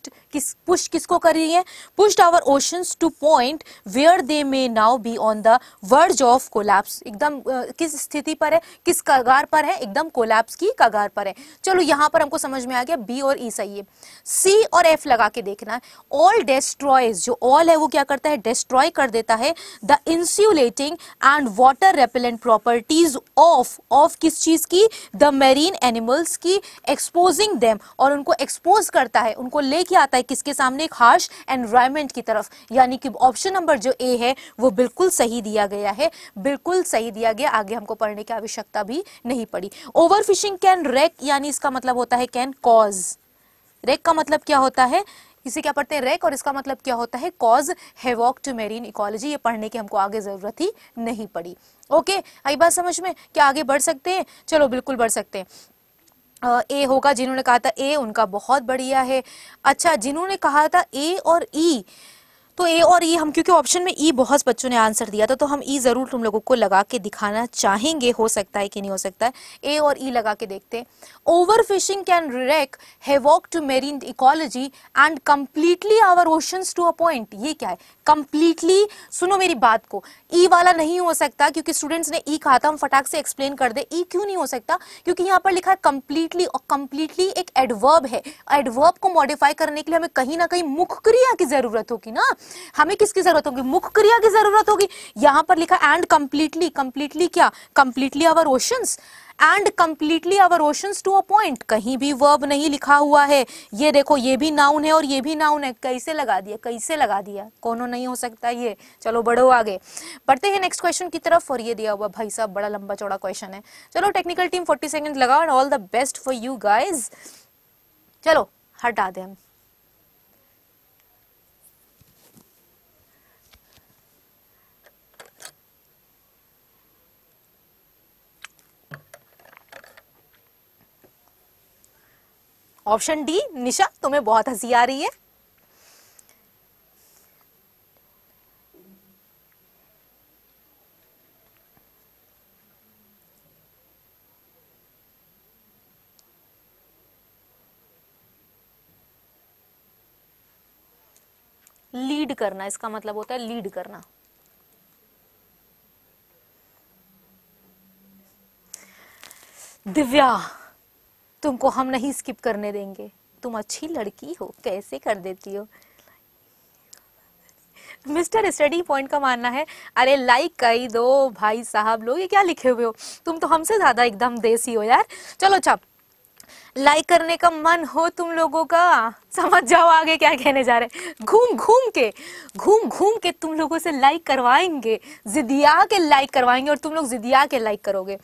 push किसको कर रही है, pushed our oceans to point where they may now be on the verge of collapse. एकदम किस स्थिति पर है, किस कगार पर है, एकदम कोलैप्स की कगार पर है। चलो यहां पर हमको समझ में आ गया बी और ई सही है। सी और एफ लगा के देखना है। ऑल डिस्ट्रॉयज, जो ऑल है वो क्या करता है, डिस्ट्रॉय कर देता है the insulating and water repellent properties of किस चीज की, द मेरीन एनिमल्स की, एक्सपोजिंग देम, और उनको एक्सपोज करता है, उनको लेके आता है किसके सामने, एक हार्श एनवायरमेंट की तरफ। यानी कि ऑप्शन नंबर जो ए है वो बिल्कुल सही दिया गया है, बिल्कुल सही दिया गया। आगे हमको पढ़ने की आवश्यकता भी नहीं पड़ी। ओवरफिशिंग कैन रेक, यानी इसका मतलब होता है कैन कॉज। रेक का मतलब क्या होता है, इसे क्या पढ़ते हैं रेक, और इसका मतलब क्या होता है cause havoc to marine ecology. ये पढ़ने की हमको आगे जरूरत ही नहीं पड़ी। ओके, आई बात समझ में, क्या आगे बढ़ सकते हैं? चलो बिल्कुल बढ़ सकते हैं। ए होगा, जिन्होंने कहा था ए उनका बहुत बढ़िया है। अच्छा, जिन्होंने कहा था ए और ई, तो ए और ई हम, क्योंकि ऑप्शन में ई बहुत बच्चों ने आंसर दिया था, तो हम ई जरूर तुम लोगों को लगा के दिखाना चाहेंगे। हो सकता है कि नहीं हो सकता है। ए और ई लगा के देखते हैं। Over fishing can wreck havoc to marine ecology and completely our oceans to a point. ये क्या है कंप्लीटली? सुनो मेरी बात को, ई वाला नहीं हो सकता, क्योंकि स्टूडेंट्स ने ई कहा था, हम फटाक से एक्सप्लेन कर दे। ई क्यों नहीं हो सकता? क्योंकि यहाँ पर लिखा है कंप्लीटली, और कंप्लीटली एक एडवर्ब है। एडवर्ब को मॉडिफाई करने के लिए हमें कहीं ना कहीं मुख्य क्रिया की जरूरत होगी ना। हमें किसकी जरूरत होगी? मुख्य क्रिया की जरूरत होगी। यहां पर लिखा एंड कंप्लीटली, कंप्लीटली क्या, completely our oceans, and completely our oceans to a point. कहीं भी वर्ब नहीं लिखा हुआ है। ये देखो, ये भी नाउन है और ये भी नाउन है। कैसे लगा दिया, कैसे लगा दिया, कोनो नहीं हो सकता ये। चलो बढ़ो आगे, बढ़ते हैं नेक्स्ट क्वेश्चन की तरफ। और ये दिया हुआ भाई साहब बड़ा लंबा चौड़ा क्वेश्चन है। चलो टेक्निकल टीम 40 सेकंड लगाओ, and all the best for you guys. चलो हटा दे हम। ऑप्शन डी, निशा तुम्हें बहुत हंसी आ रही है। लीड करना, इसका मतलब होता है लीड करना। दिव्या, तुमको हम नहीं स्किप करने देंगे, तुम अच्छी लड़की हो, कैसे कर देती हो। मिस्टर स्टडी पॉइंट का मानना है अरे लाइक कर दो भाई साहब लोग, ये क्या लिखे हुए हो, तुम तो हमसे ज्यादा एकदम देसी हो यार। चलो अच्छा, लाइक करने का मन हो तुम लोगों का, समझ जाओ आगे क्या कहने जा रहे हैं। घूम घूम के तुम लोगों से लाइक करवाएंगे, जिदिया के लाइक करवाएंगे, और तुम लोग जिदिया के लाइक करोगे।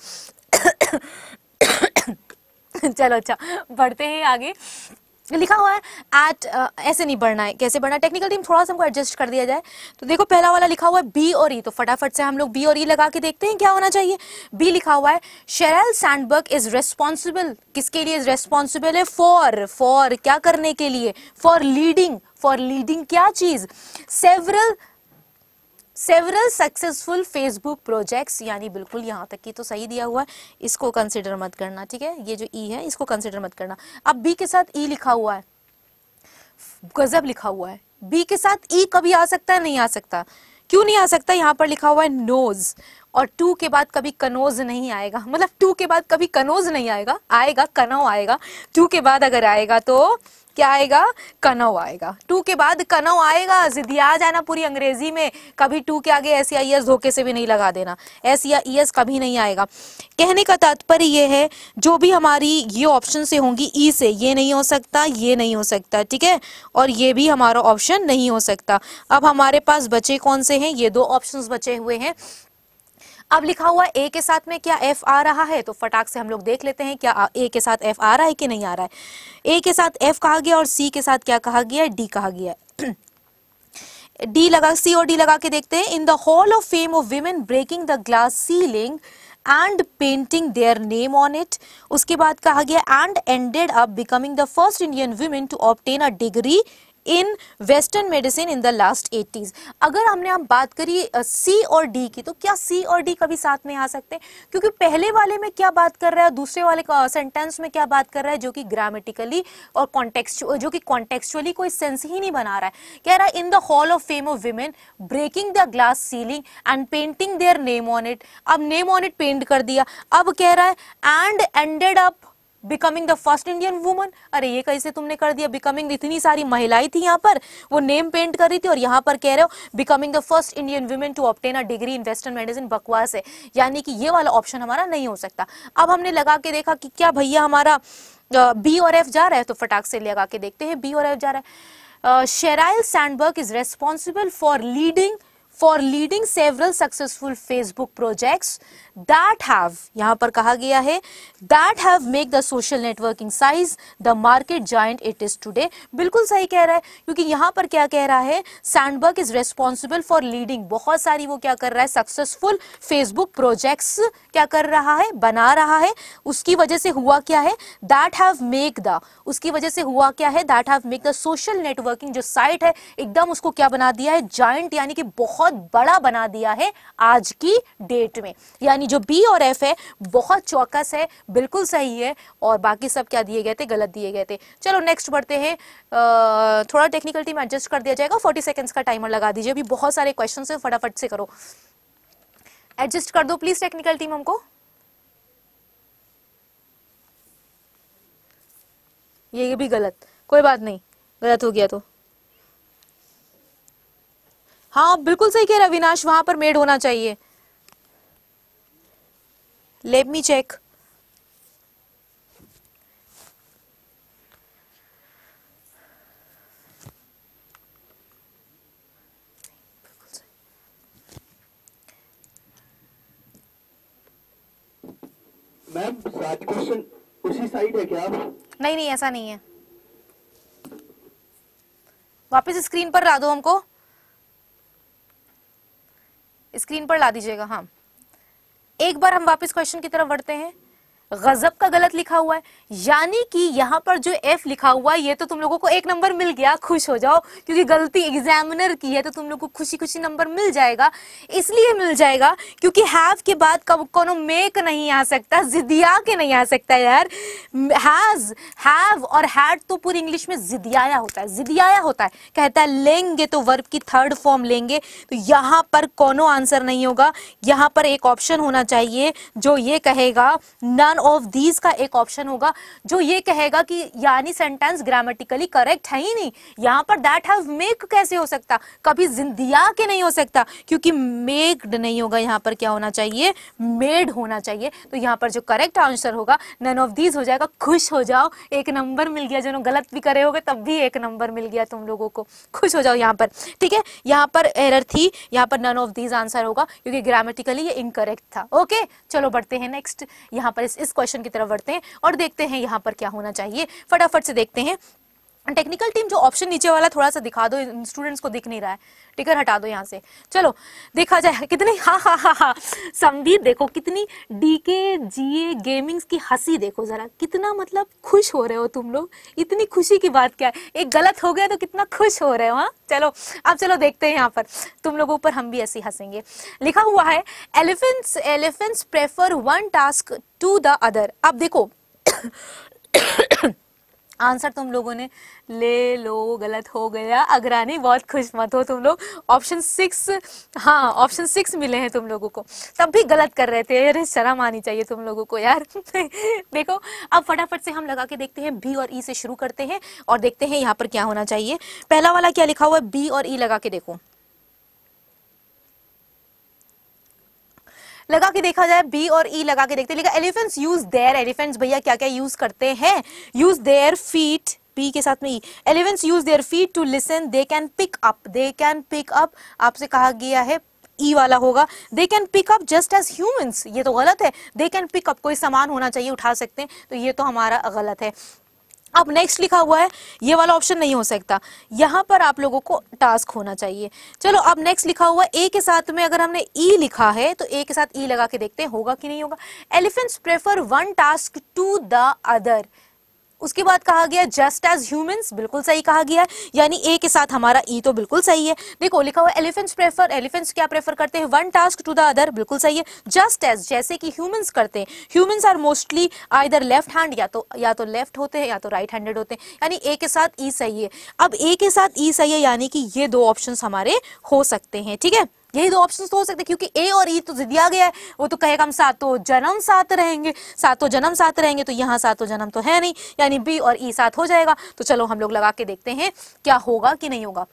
चलो अच्छा, बढ़ते हैं आगे। लिखा हुआ है एट, ऐसे नहीं बढ़ना है, कैसे बढ़ना है? टेक्निकल टीम थोड़ा सा हमको एडजस्ट कर दिया जाए। तो देखो पहला वाला लिखा हुआ है बी और ई, तो फटाफट से हम लोग बी और ई लगा के देखते हैं क्या होना चाहिए। बी लिखा हुआ है शेरिल सैंडबर्ग इज रेस्पॉन्सिबल, किसके लिए रेस्पॉन्सिबल है? फॉर क्या करने के लिए? फॉर लीडिंग क्या चीज? सेवरल सक्सेसफुल फेसबुक प्रोजेक्ट्स, यानी बिल्कुल यहां तक की तो सही दिया हुआ है, इसको कंसिडर मत करना, ठीक है। ये जो ई है इसको कंसिडर मत करना। अब बी के साथ ई लिखा हुआ है, गजब लिखा हुआ है। बी के साथ ई कभी आ सकता है? नहीं आ सकता। क्यों नहीं आ सकता? यहाँ पर लिखा हुआ है नोज, और टू के बाद कभी कनौज नहीं आएगा, मतलब टू के बाद कभी कनौज नहीं आएगा, आएगा कनौ आएगा। टू के बाद अगर आएगा तो क्या आएगा, कनौ आएगा। टू के बाद कनौ आएगा, जिदिया जाना पूरी अंग्रेजी में। कभी टू के आगे एस या ईएस धोखे से भी नहीं लगा देना, एस या ईएस कभी नहीं आएगा। कहने का तात्पर्य ये है जो भी हमारी ये ऑप्शन से होंगी, ई से ये नहीं हो सकता, ये नहीं हो सकता, ठीक है, और ये भी हमारा ऑप्शन नहीं हो सकता। अब हमारे पास बचे कौन से हैं, ये दो ऑप्शंस बचे हुए हैं। अब लिखा हुआ ए के साथ में क्या एफ आ रहा है, तो फटाक से हम लोग देख लेते हैं क्या ए के साथ एफ आ रहा है कि नहीं आ रहा है। ए के साथ एफ कहा गया और सी के साथ क्या कहा गया है, डी कहा गया है। डी लगा, सी और डी लगा के देखते हैं। In the hall of fame of women breaking the glass ceiling and painting their name on it. उसके बाद कहा गया and ended up becoming the first Indian women to obtain a degree in western medicine in the last 80s। अगर हमने आप बात करी सी और डी की, तो क्या सी और डी कभी साथ में आ सकते हैं, क्योंकि पहले वाले में क्या बात कर रहा है, दूसरे वाले सेंटेंस में क्या बात कर रहा है, जो कि ग्रामेटिकली और कॉन्टेक्चुअली कोई सेंस ही नहीं बना रहा है। कह रहा है in the hall of fame of women breaking the glass ceiling and painting their name on it. अब नेम ऑन इट पेंट कर दिया। अब कह रहा है and ended up becoming the first Indian woman. अरे ये कैसे तुमने कर दिया, बिकमिंग इतनी सारी महिलाएं थी यहाँ पर, वो नेम पेंट कर रही थी, और यहाँ पर कह रहे हो becoming the first Indian women to obtain a degree in western medicine. बकवास है, यानी कि ये वाला ऑप्शन हमारा नहीं हो सकता। अब हमने लगा के देखा कि क्या भैया हमारा बी और एफ जा रहा है, तो फटाक से लगा के देखते हैं बी और एफ जा रहा है। Sheryl Sandberg is responsible for leading several successful Facebook projects that have, यहाँ पर कहा गया है that have make the social networking size the market giant it is today। बिल्कुल सही कह रहा है, क्योंकि यहाँ पर क्या कह रहा है, Sandberg is responsible for leading, बहुत सारी वो क्या कर रहा है, सक्सेसफुल फेसबुक प्रोजेक्ट्स क्या कर रहा है, बना रहा है। उसकी वजह से हुआ क्या है, that have make the, उसकी वजह से हुआ क्या है, that have make the social networking जो साइट है एकदम उसको क्या बना दिया है, जाइंट, यानी कि बहुत बड़ा बना दिया है आज की डेट में। यानी जो बी और एफ है बहुत चौकस है, बिल्कुल सही है, और बाकी सब क्या दिए गए थे, गलत दिए गए थे। चलो नेक्स्ट बढ़ते हैं। थोड़ा टेक्निकल टीम एडजस्ट कर दिया जाएगा, 40 सेकंड्स का टाइमर लगा दीजिए। अभी बहुत सारे क्वेश्चन है, फटाफट से करो, एडजस्ट कर दो प्लीज टेक्निकल टीम हमको। ये भी गलत, कोई बात नहीं, गलत हो गया तो। हाँ बिल्कुल सही कह रहा है विनाश, वहां पर मेड होना चाहिए। Let me check. मैम सात क्वेश्चन उसी साइड है क्या? नहीं नहीं ऐसा नहीं है, वापस स्क्रीन पर ला दो हमको, स्क्रीन पर ला दीजिएगा। हाँ एक बार हम वापस क्वेश्चन की तरफ बढ़ते हैं। गजब का गलत लिखा हुआ है, यानी कि यहाँ पर जो एफ लिखा हुआ है ये तो तुम लोगों को एक नंबर मिल गया, खुश हो जाओ, क्योंकि गलती एग्जामिनर की है तो तुम लोग को खुशी खुशी नंबर मिल जाएगा। इसलिए मिल जाएगा क्योंकि हैव के बाद कब कोनो मेक नहीं आ सकता, जिदिया के नहीं आ सकता यार। हैज, हैव और हैड तो पूरी इंग्लिश में जिदियाया होता है, जिदियाया होता है, कहता है लेंगे तो वर्ब की थर्ड फॉर्म लेंगे, तो यहाँ पर कोनो आंसर नहीं होगा। यहाँ पर एक ऑप्शन होना चाहिए जो ये कहेगा, नन ऑफ दीज का एक ऑप्शन होगा जो ये कहेगा कि यानी सेंटेंस ग्रामेटिकली करेक्ट है ही नहीं। यहाँ पर दैट हैव मेक कैसे हो सकता, कभी जिंदिया के नहीं हो सकता, क्योंकि मेक्ड नहीं होगा, यहाँ पर क्या होना चाहिए, मेड होना चाहिए। तो यहाँ पर जो करेक्ट आंसर होगा नन ऑफ दीज हो जाएगा। खुश हो जाओ, एक नंबर मिल गया, जो गलत भी करे होगे तब भी एक नंबर मिल गया तुम लोगों को, खुश हो जाओ यहाँ पर, ठीक है। यहाँ पर एरर थी, यहाँ पर नन ऑफ दीज आंसर होगा क्योंकि ग्रामेटिकली ये इनकरेक्ट था। ओके चलो बढ़ते हैं नेक्स्ट, यहाँ पर इस क्वेश्चन की तरफ बढ़ते हैं और देखते हैं यहाँ पर क्या होना चाहिए। फटाफट से देखते हैं। टेक्निकल टीम जो ऑप्शन नीचे वाला थोड़ा सा दिखा दो, स्टूडेंट्स को दिख नहीं रहा है, टिकर हटा दो यहाँ से। चलो देखा जाए कितनी हाँ संदीप देखो कितनी डीके जीए गेमिंग्स की हंसी देखो जरा, कितना मतलब खुश हो रहे हो तुम लोग। इतनी खुशी की बात क्या है, एक गलत हो गया तो कितना खुश हो रहे हो। हाँ चलो अब चलो देखते हैं यहाँ पर तुम लोगों पर हम भी ऐसे हंसेंगे। लिखा हुआ है elephants prefer one task to the other. अब देखो आंसर तुम लोगों ने ले लो, गलत हो गया। अग्रानी बहुत खुश मत हो तुम लोग, ऑप्शन 6, हाँ ऑप्शन 6 मिले हैं तुम लोगों को, तब भी गलत कर रहे थे। अरे शर्म आनी चाहिए तुम लोगों को यार। देखो अब फटाफट से हम लगा के देखते हैं, बी और ई से शुरू करते हैं और देखते हैं यहाँ पर क्या होना चाहिए। पहला वाला क्या लिखा हुआ है, बी और ई लगा के देखो, लगा के देखा जाए, बी और ई लगा के देखते हैं। लिखा एलिफेंट्स यूज देयर, एलिफेंट्स भैया क्या क्या यूज करते हैं, यूज देयर फीट, बी के साथ में E, elephants use their feet to listen, they can pick up, they can pick up आपसे कहा गया है, ई वाला होगा। They can pick up just as humans, ये तो गलत है। दे कैन पिक अप कोई सामान होना चाहिए, उठा सकते हैं, तो ये तो हमारा गलत है। अब नेक्स्ट लिखा हुआ है, ये वाला ऑप्शन नहीं हो सकता, यहाँ पर आप लोगों को टास्क होना चाहिए। चलो अब नेक्स्ट लिखा हुआ है, ए के साथ में अगर हमने ई लिखा है तो ए के साथ ई लगा के देखते हैं होगा कि नहीं होगा। Elephants prefer one task to the other, उसके बाद कहा गया जस्ट एज ह्यूमंस, बिल्कुल सही कहा गया है, यानी ए के साथ हमारा ई तो बिल्कुल सही है। देखो लिखा हुआ एलिफेंट्स प्रेफर, एलिफेंट्स क्या प्रेफर करते हैं, one task to the other, बिल्कुल सही है। जस्ट एज जैसे कि ह्यूमंस करते हैं, humans are mostly either left hand, या तो लेफ्ट होते हैं या तो राइट हैंडेड होते हैं, यानी ए के साथ ई सही है। अब ए के साथ ई सही है, यानी कि ये दो ऑप्शंस हमारे हो सकते हैं, ठीक है, यही दो ऑप्शंस तो हो सकते हैं, क्योंकि ए और ई तो दिया गया है, वो तो कहेगा हम सातों जन्म साथ रहेंगे, सातों जन्म साथ रहेंगे, तो यहाँ सातों जन्म तो है नहीं, यानी बी और ई साथ हो जाएगा। तो चलो हम लोग लगा के देखते हैं क्या होगा कि नहीं होगा।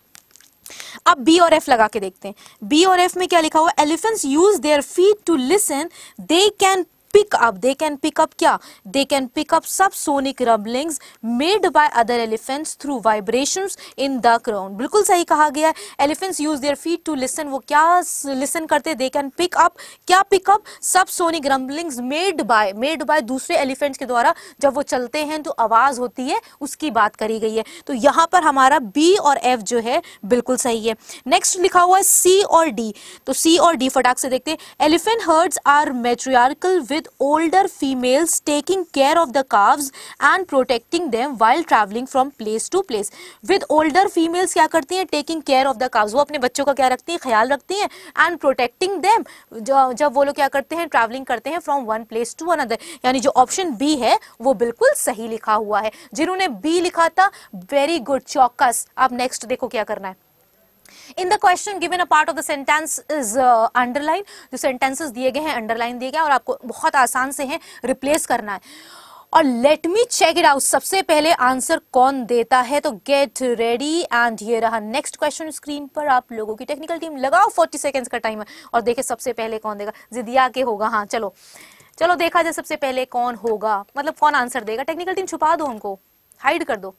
अब बी और एफ लगा के देखते हैं, बी और एफ में क्या लिखा हुआ, elephants use their feet to listen, they can pick up, they can pick up क्या, they can pick up subsonic rumblings made by other elephants through vibrations in the ground, बिल्कुल सही कहा गया है। Elephants use their feet to listen, वो क्या listen करते, they can pick up, क्या pick up, subsonic rumblings made by दूसरे एलिफेंट्स के द्वारा, जब वो चलते हैं तो आवाज होती है, उसकी बात करी गई है। तो यहाँ पर हमारा बी और एफ जो है बिल्कुल सही है। नेक्स्ट लिखा हुआ है सी और डी, तो सी और डी फटाक से देखते हैं। Elephant herds are matriarchal with older females taking care of the calves and protecting them while traveling from place to place. With older females क्या करती हैं, taking care of the calves, वो अपने बच्चों का क्या रखती हैं, ख्याल रखती हैं, and protecting them, जब वो लोग क्या करते हैं, traveling करते हैं from one place to another, यानी जो ऑप्शन बी है वो बिल्कुल सही लिखा हुआ है। जिन्होंने बी लिखा था वेरी गुड, चौकस। अब नेक्स्ट देखो क्या करना है। In the question given a part of the sentence is underlined, जो sentences दिए गए हैं अंडरलाइन दिए गए और आपको बहुत आसान से है रिप्लेस करना है। और let me check it out, सबसे पहले आंसर कौन देता है, तो गेट रेडी एंड ये रहा नेक्स्ट क्वेश्चन स्क्रीन पर। आप लोगों की टेक्निकल टीम लगाओ 40 सेकेंड्स का टाइम है और देखे सबसे पहले कौन देगा, जिदिया के होगा, हाँ चलो चलो देखा जाए सबसे पहले कौन होगा, मतलब कौन आंसर देगा। टेक्निकल टीम छुपा दो, उनको हाइड कर दो।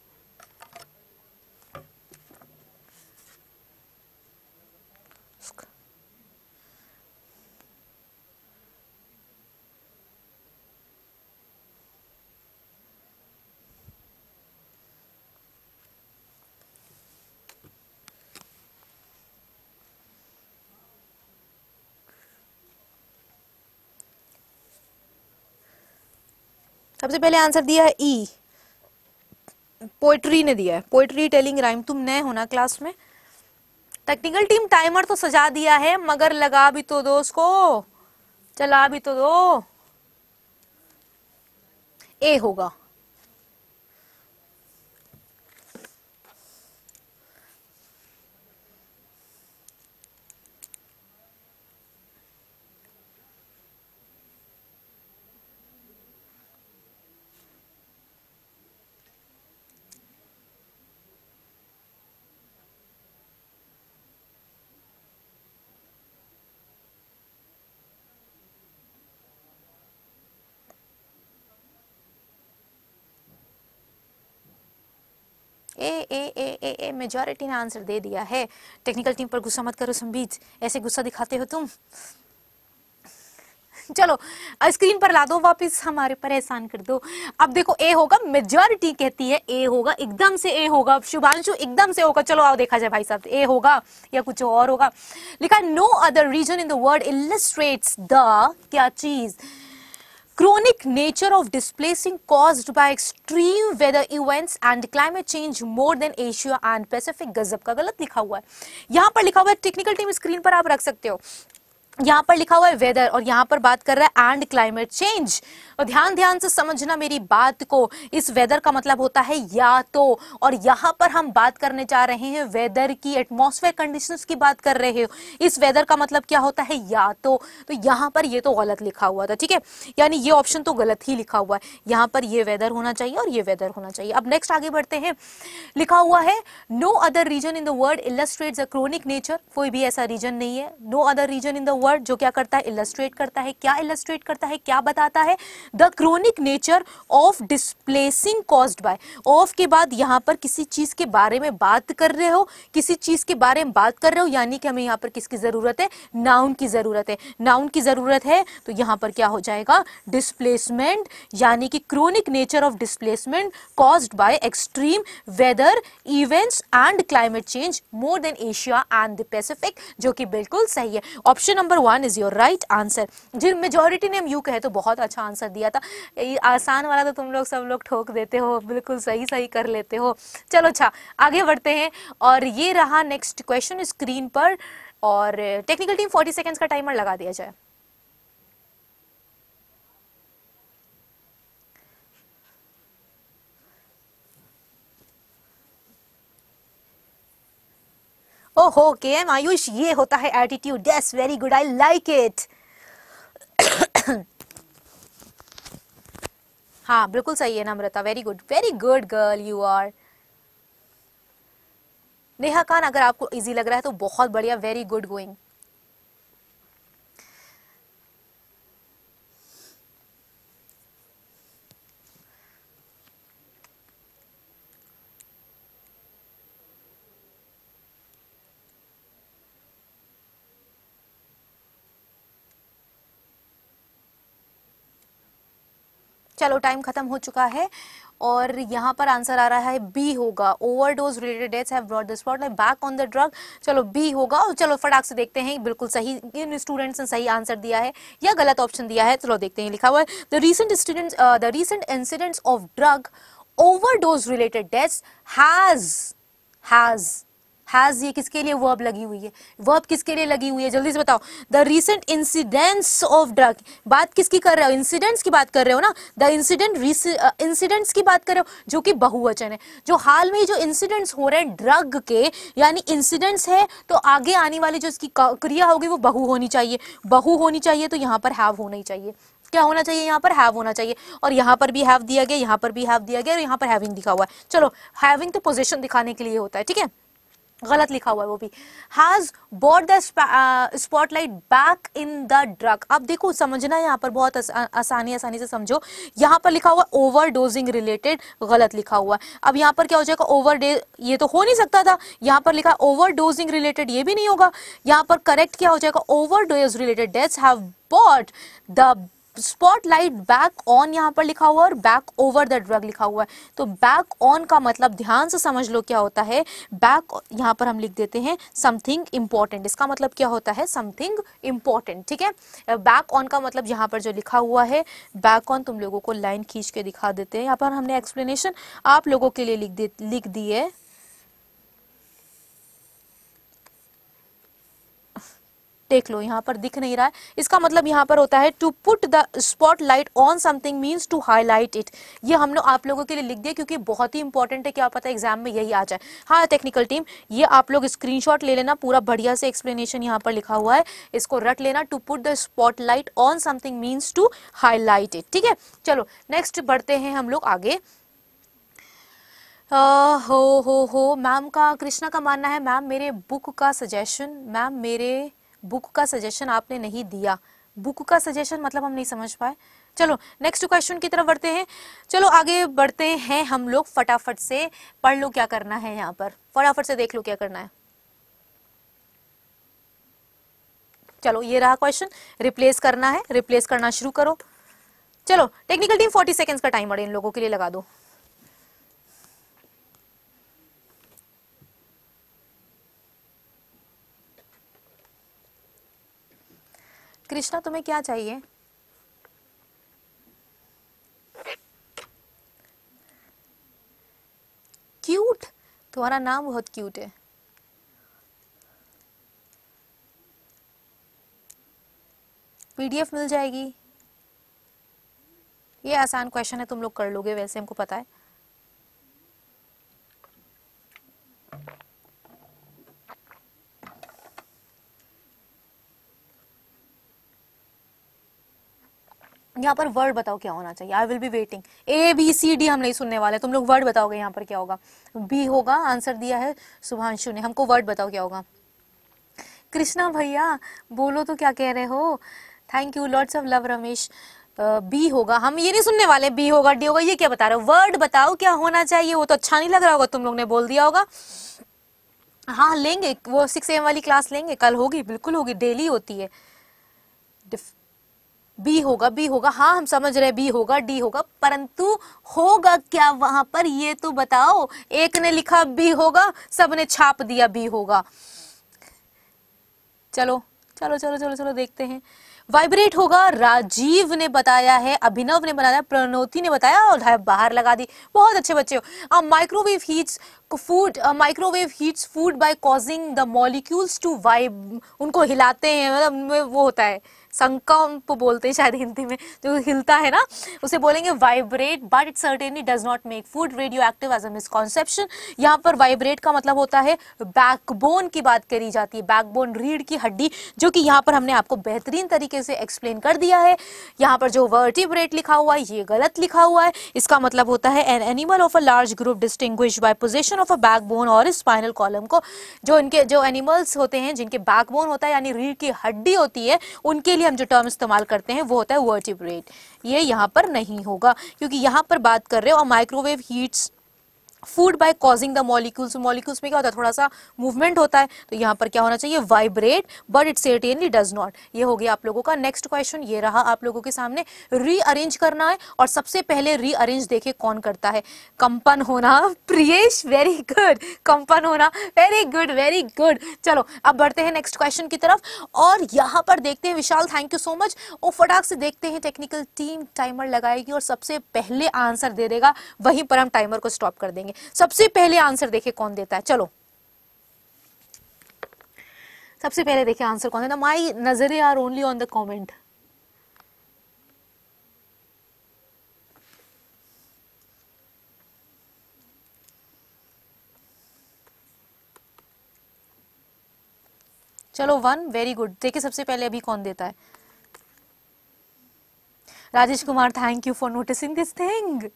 सबसे पहले आंसर दिया है ई, पोएट्री ने दिया है, पोएट्री टेलिंग राइम। तुम नए हो ना क्लास में। टेक्निकल टीम टाइमर तो सजा दिया है, मगर लगा भी तो दो उसको, चला भी तो दो। ए होगा। ए मेजॉरिटी ने आंसर दे दिया है। टेक्निकल टीम पर गुस्सा मत करो संबीत, ऐसे गुस्सा दिखाते हो तुम। चलो स्क्रीन पर ला दो वापस, हमारे पर एहसान कर दो। अब देखो ए होगा, मेजॉरिटी कहती है ए होगा, एकदम से ए होगा। शुभांशु एकदम से होगा। चलो आओ देखा जाए भाई साहब, ए होगा या कुछ और होगा। लिखा no other reason in the world illustrates the क्या चीज, chronic nature of displacing caused by extreme weather events and climate change more than Asia and Pacific। गजब का गलत लिखा हुआ है। यहाँ पर लिखा हुआ है, टेक्निकल टीम स्क्रीन पर आप रख सकते हो, यहाँ पर लिखा हुआ है वेदर और यहाँ पर बात कर रहा है एंड क्लाइमेट चेंज। और ध्यान से समझना मेरी बात को, इस वेदर का मतलब होता है या तो, और यहाँ पर हम बात करने जा रहे हैं वेदर की, एटमॉस्फेयर कंडीशंस की बात कर रहे हो। इस वेदर का मतलब क्या होता है या तो यहाँ पर ये तो गलत लिखा हुआ था, ठीक है, यानी ये ऑप्शन तो गलत ही लिखा हुआ है। यहाँ पर ये वेदर होना चाहिए और ये वेदर होना चाहिए। अब नेक्स्ट आगे बढ़ते हैं, लिखा हुआ है no other reason in the world illustrates a chronic nature. कोई भी ऐसा रीजन नहीं है, no other reason in the word जो क्या करता है, इलस्ट्रेट करता है। क्या इलस्ट्रेट करता है, क्या बताता है, the chronic nature of displacing caused by. Of के बाद यहां पर किसी चीज के बारे में बात कर रहे हो, किसी चीज के बारे में बात कर रहे हो, यानी कि हमें यहां पर किसकी जरूरत है, नाउन की जरूरत है। नाउन की जरूरत है तो यहां पर क्या हो जाएगा, डिस्प्लेसमेंट, यानी कि chronic nature of displacement caused by extreme weather events and climate change more than Asia and the Pacific, जो कि बिल्कुल सही है। Option number 1 is your right answer. जिन मेजॉरिटी ने यू कहे तो बहुत अच्छा आंसर दिया था। आसान वाला तो तुम लोग सब लोग ठोक देते हो, बिल्कुल सही सही कर लेते हो। चलो अच्छा आगे बढ़ते हैं, और ये रहा नेक्स्ट क्वेश्चन स्क्रीन पर, और टेक्निकल टीम 40 सेकेंड्स का टाइमर लगा दिया जाए। ओहो केएम आयुष, ये होता है attitude, yes very good, I like it. हाँ बिल्कुल सही है Namrata, very good girl you are. Neha Khan, अगर आपको इजी लग रहा है तो बहुत बढ़िया, वेरी गुड गोइंग। चलो टाइम खत्म हो चुका है, और यहाँ पर आंसर आ रहा है बी होगा, overdose related deaths have brought the spotlight back on the drug. चलो बी होगा, और चलो फटाक से देखते हैं बिल्कुल सही इन स्टूडेंट्स ने सही आंसर दिया है या गलत ऑप्शन दिया है। चलो देखते हैं, लिखा हुआ है the recent incidents of drug overdose related deaths has ये किसके लिए वर्ब लगी हुई है, वर्ब किसके लिए लगी हुई है, जल्दी से बताओ। The recent incidents of drug, बात किसकी कर रहे हो, इंसिडेंट्स की बात कर रहे हो ना, द इंसिडेंट्स की बात कर रहे हो, जो कि बहुवचन है। जो हाल में जो इंसिडेंट्स हो रहे हैं ड्रग के, यानी इंसिडेंट्स है, तो आगे आने वाली जो इसकी क्रिया होगी वो बहु होनी चाहिए। बहु होनी चाहिए तो यहाँ पर हैव होना ही चाहिए। क्या होना चाहिए, यहाँ पर हैव होना चाहिए, और यहाँ पर भी हैव दिया गया, यहाँ पर भी हैव दिया गया, और यहाँ पर हैविंग लिखा हुआ है। चलो हैविंग तो पोजीशन दिखाने के लिए होता है, ठीक है, गलत लिखा हुआ है वो भी। Has bought the spotlight back in the drug. अब देखो समझना है यहाँ पर बहुत आसानी से समझो। यहाँ पर लिखा हुआ ओवर डोजिंग रिलेटेड, गलत लिखा हुआ है। अब यहाँ पर क्या हो जाएगा, ओवर डे, ये तो हो नहीं सकता था। यहाँ पर लिखा ओवर डोजिंग रिलेटेड, ये भी नहीं होगा। यहाँ पर करेक्ट क्या हो जाएगा, overdose related deaths have bought the spotlight back on, यहाँ पर लिखा हुआ है, और बैक ओवर द ड्रग लिखा हुआ है। तो बैक ऑन का मतलब ध्यान से समझ लो क्या होता है, बैक, यहाँ पर हम लिख देते हैं समथिंग इंपॉर्टेंट। इसका मतलब क्या होता है, समथिंग इंपॉर्टेंट, ठीक है। बैक ऑन का मतलब यहाँ पर जो लिखा हुआ है बैक ऑन, तुम लोगों को लाइन खींच के दिखा देते हैं। यहाँ पर हमने एक्सप्लेनेशन आप लोगों के लिए लिख दी है। देख लो यहाँ पर दिख नहीं रहा है, इसका मतलब यहाँ पर होता है to put the spotlight on something means to highlight it. ये हमने आप लोगों के लिए लिख दिया क्योंकि बहुत ही इंपॉर्टेंट है, क्या पता एग्जाम में यही आ जाए। हाँ टेक्निकल टीम, ये आप लोग स्क्रीनशॉट ले लेना, पूरा बढ़िया से एक्सप्लेनेशन यहाँ पर लिखा हुआ है, इसको रट लेना। To put the spotlight on something means to highlight it, ठीक है। चलो नेक्स्ट बढ़ते हैं हम लोग आगे। हो मैम का, कृष्णा का मानना है मैम मेरे बुक का सजेशन आपने नहीं दिया। बुक का सजेशन मतलब हम नहीं समझ पाए। चलो नेक्स्ट क्वेश्चन की तरफ बढ़ते हैं। चलो आगे बढ़ते हैं हम लोग, फटाफट से पढ़ लो क्या करना है, यहाँ पर फटाफट से देख लो क्या करना है। चलो ये रहा क्वेश्चन, रिप्लेस करना है, रिप्लेस करना शुरू करो। चलो टेक्निकल टीम 40 सेकेंड्स का टाइमर इन लोगों के लिए लगा दो। कृष्णा तुम्हें क्या चाहिए? क्यूट, तुम्हारा नाम बहुत क्यूट है। PDF मिल जाएगी। ये आसान क्वेश्चन है, तुम लोग कर लोगे वैसे, हमको पता है। यहाँ पर वर्ड बताओ क्या होना चाहिए। I will be waiting. ABCD हम नहीं सुनने वाले, तुम लोग वर्ड बताओगे यहाँ पर क्या होगा। बी होगा, आंसर दिया है शुभांशु ने। हमको वर्ड बताओ क्या होगा। कृष्णा भैया बोलो तो क्या कह रहे हो। Thank you, lots of love Ramesh. B होगा, हम ये नहीं सुनने वाले। बी होगा, डी होगा, ये क्या बता रहे हो। वर्ड बताओ क्या होना चाहिए। वो तो अच्छा नहीं लग रहा होगा, तुम लोग ने बोल दिया होगा। हाँ लेंगे, वो 6 AM वाली क्लास लेंगे, कल होगी, बिल्कुल होगी, डेली होती है। बी होगा, बी होगा, हाँ हम समझ रहे बी होगा, डी होगा, परंतु होगा क्या वहां पर ये तो बताओ। एक ने लिखा बी होगा, सबने छाप दिया बी होगा। चलो चलो चलो चलो चलो देखते हैं। वाइब्रेट होगा, राजीव ने बताया है, अभिनव ने बताया, प्रणोति ने बताया और बाहर लगा दी। बहुत अच्छे बच्चे हो। Microwave heats food, microwave heats food by causing the molecules to vibe. उनको हिलाते हैं, मतलब वो होता है संकंप बोलते हैं शायद हिंदी में, जो हिलता है ना उसे बोलेंगे vibrate. But it certainly does not make food radio active as a misconception. यहाँ पर वाइब्रेट का मतलब होता है बैकबोन की बात करी जाती है, बैकबोन रीढ़ की हड्डी, जो कि यहाँ पर हमने आपको बेहतरीन तरीके से एक्सप्लेन कर दिया है। यहाँ पर जो वर्टिब्रेट लिखा हुआ है ये गलत लिखा हुआ है। इसका मतलब होता है an animal of a large group distinguished by position of a backbone और स्पाइनल कॉलम को। जो इनके जो एनिमल्स होते हैं जिनके बैकबोन होता है यानी रीढ़ की हड्डी होती है, उनके लिए हम जो टर्म इस्तेमाल करते हैं वो होता है वर्टिब्रेट। ये यहाँ पर नहीं होगा क्योंकि यहाँ पर बात कर रहे हो microwave heats food by causing the molecules. Molecules में क्या होता है, थोड़ा सा मूवमेंट होता है, तो यहाँ पर क्या होना चाहिए vibrate, but it certainly does not. ये हो गया आप लोगों का। नेक्स्ट क्वेश्चन ये रहा आप लोगों के सामने। रीअरेंज करना है और सबसे पहले रीअरेंज देखे कौन करता है। कंपन होना, प्रियेश वेरी गुड, कंपन होना वेरी गुड वेरी गुड। चलो अब बढ़ते हैं नेक्स्ट क्वेश्चन की तरफ और यहाँ पर देखते हैं। Vishal thank you so much. और फटाक से देखते हैं, टेक्निकल टीम टाइमर लगाएगी और सबसे पहले आंसर दे देगा, वहीं पर हम टाइमर को स्टॉप कर देंगे। सबसे पहले आंसर देखे कौन देता है। चलो सबसे पहले देखे आंसर कौन देता। माई नजरें are only on the comment. चलो 1 वेरी गुड। देखिए सबसे पहले अभी कौन देता है। Rajesh Kumar thank you for noticing this thing.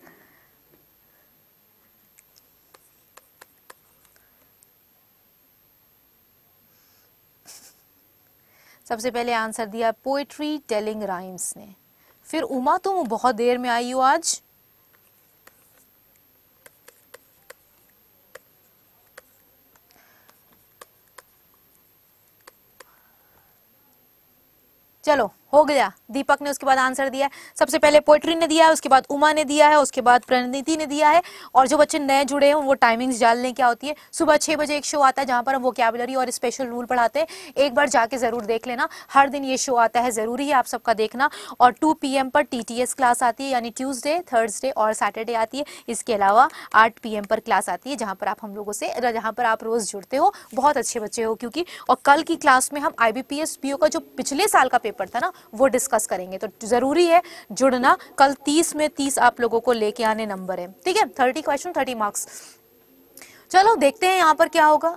सबसे पहले आंसर दिया पोएट्री टेलिंग राइम्स ने। फिर उमा तुम बहुत देर में आई हो आज। चलो हो गया। दीपक ने उसके बाद आंसर दिया है। सबसे पहले पोएट्री ने दिया है, उसके बाद उमा ने दिया है, उसके बाद प्रणीति ने दिया है। और जो बच्चे नए जुड़े हैं वो टाइमिंग्स जान लें क्या होती है। सुबह 6 बजे एक शो आता है जहां पर हम वोकैबुलरी और स्पेशल रूल पढ़ाते हैं। एक बार जाके जरूर देख लेना, हर दिन ये शो आता है, जरूरी है आप सबका देखना। और 2 PM पर TTS क्लास आती है, यानी ट्यूसडे, थर्सडे और सैटरडे आती है। इसके अलावा 8 PM पर क्लास आती है जहाँ पर आप हम लोगों से, जहाँ पर आप रोज जुड़ते हो। बहुत अच्छे बच्चे हो क्योंकि। और कल की क्लास में हम IBPS PO का जो पिछले साल का पेपर था ना वो डिस्कस करेंगे, तो जरूरी है जुड़ना। कल 30 में 30 आप लोगों को लेके आने नंबर है, ठीक है। 30 क्वेश्चन 30 मार्क्स। चलो देखते हैं यहाँ पर क्या होगा।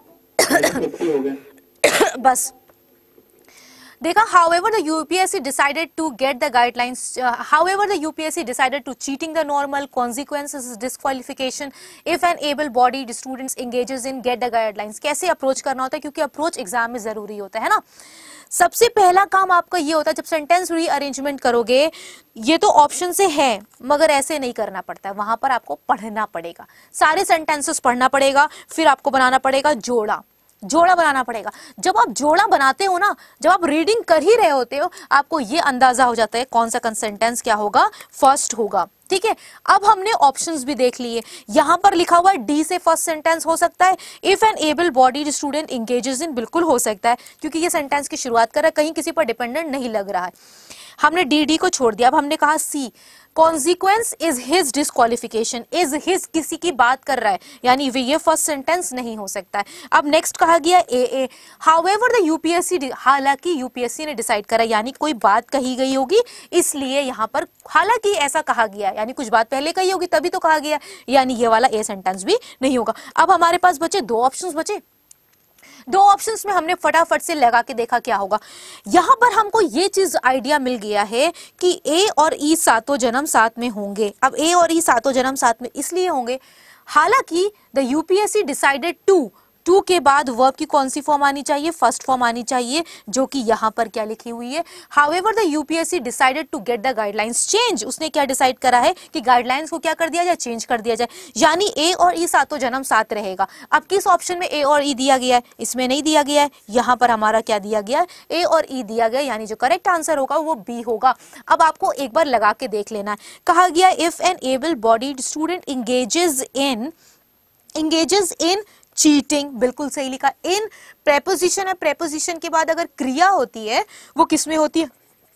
बस देखा। however the UPSC decided to get the guidelines, however the UPSC decided to cheating the normal consequences is disqualification if an able bodied students engages in get the guidelines। कैसे अप्रोच करना होता है क्योंकि अप्रोच एग्जाम में जरूरी होता है ना। सबसे पहला काम आपका ये होता है जब सेंटेंस रीअरेंजमेंट करोगे, ये तो ऑप्शन से है मगर ऐसे नहीं करना पड़ता है, वहां पर आपको पढ़ना पड़ेगा, सारे सेंटेंसेस पढ़ना पड़ेगा, फिर आपको बनाना पड़ेगा जोड़ा बनाना पड़ेगा। जब आप जोड़ा बनाते हो ना, जब आप रीडिंग कर ही रहे होते हो, आपको ये अंदाजा हो जाता है कौन सा सेंटेंस क्या होगा, फर्स्ट होगा, ठीक है। अब हमने ऑप्शंस भी देख लिए। यहां पर लिखा हुआ है डी से फर्स्ट सेंटेंस हो सकता है। If an able bodied student engages in, बिल्कुल हो सकता है क्योंकि ये सेंटेंस की शुरुआत कर रहा है, कहीं किसी पर डिपेंडेंट नहीं लग रहा है। हमने डी को छोड़ दिया। अब हमने कहा C, consequence is his disqualification, is his किसी की बात कर रहा है, यानी ये फर्स्ट सेंटेंस नहीं हो सकता है। अब नेक्स्ट कहा गया ए, हाउएवर द यूपीएससी, हालांकि यूपीएससी ने डिसाइड करा, यानी कोई बात कही गई होगी इसलिए यहाँ पर हालांकि ऐसा कहा गया, यानी कुछ बात पहले कही होगी तभी तो कहा गया, यानी ये वाला ए सेंटेंस भी नहीं होगा। अब हमारे पास बचे दो ऑप्शंस बचे, दो ऑप्शंस में हमने फटाफट से लगा के देखा क्या होगा। यहां पर हमको ये चीज आइडिया मिल गया है कि ए और ई सातों जन्म साथ में होंगे। अब ए और ई सातों जन्म साथ में इसलिए होंगे, हालांकि द यूपीएससी डिसाइडेड टू के बाद वर्ब की कौन सी फॉर्म आनी चाहिए, फर्स्ट फॉर्म आनी चाहिए, जो कि यहां पर क्या लिखी हुई है, however the UPSC decided to get the guidelines change. उसने क्या डिसाइड करा है कि गाइडलाइंस को क्या कर दिया जाए, चेंज कर दिया जाए, यानी ए और ई सातों जन्म साथ रहेगा। अब किस ऑप्शन में ए और ई दिया गया है, इसमें नहीं दिया गया है, यहां पर हमारा क्या दिया गया है, ए और ई दिया गया, यानी जो करेक्ट आंसर होगा वो बी होगा। अब आपको एक बार लगा के देख लेना है। कहा गया if an able bodied student engages in cheating, बिल्कुल सही लिखा। इन प्रेपोजिशन है, प्रेपोजिशन के बाद अगर क्रिया होती है वो किस में होती है,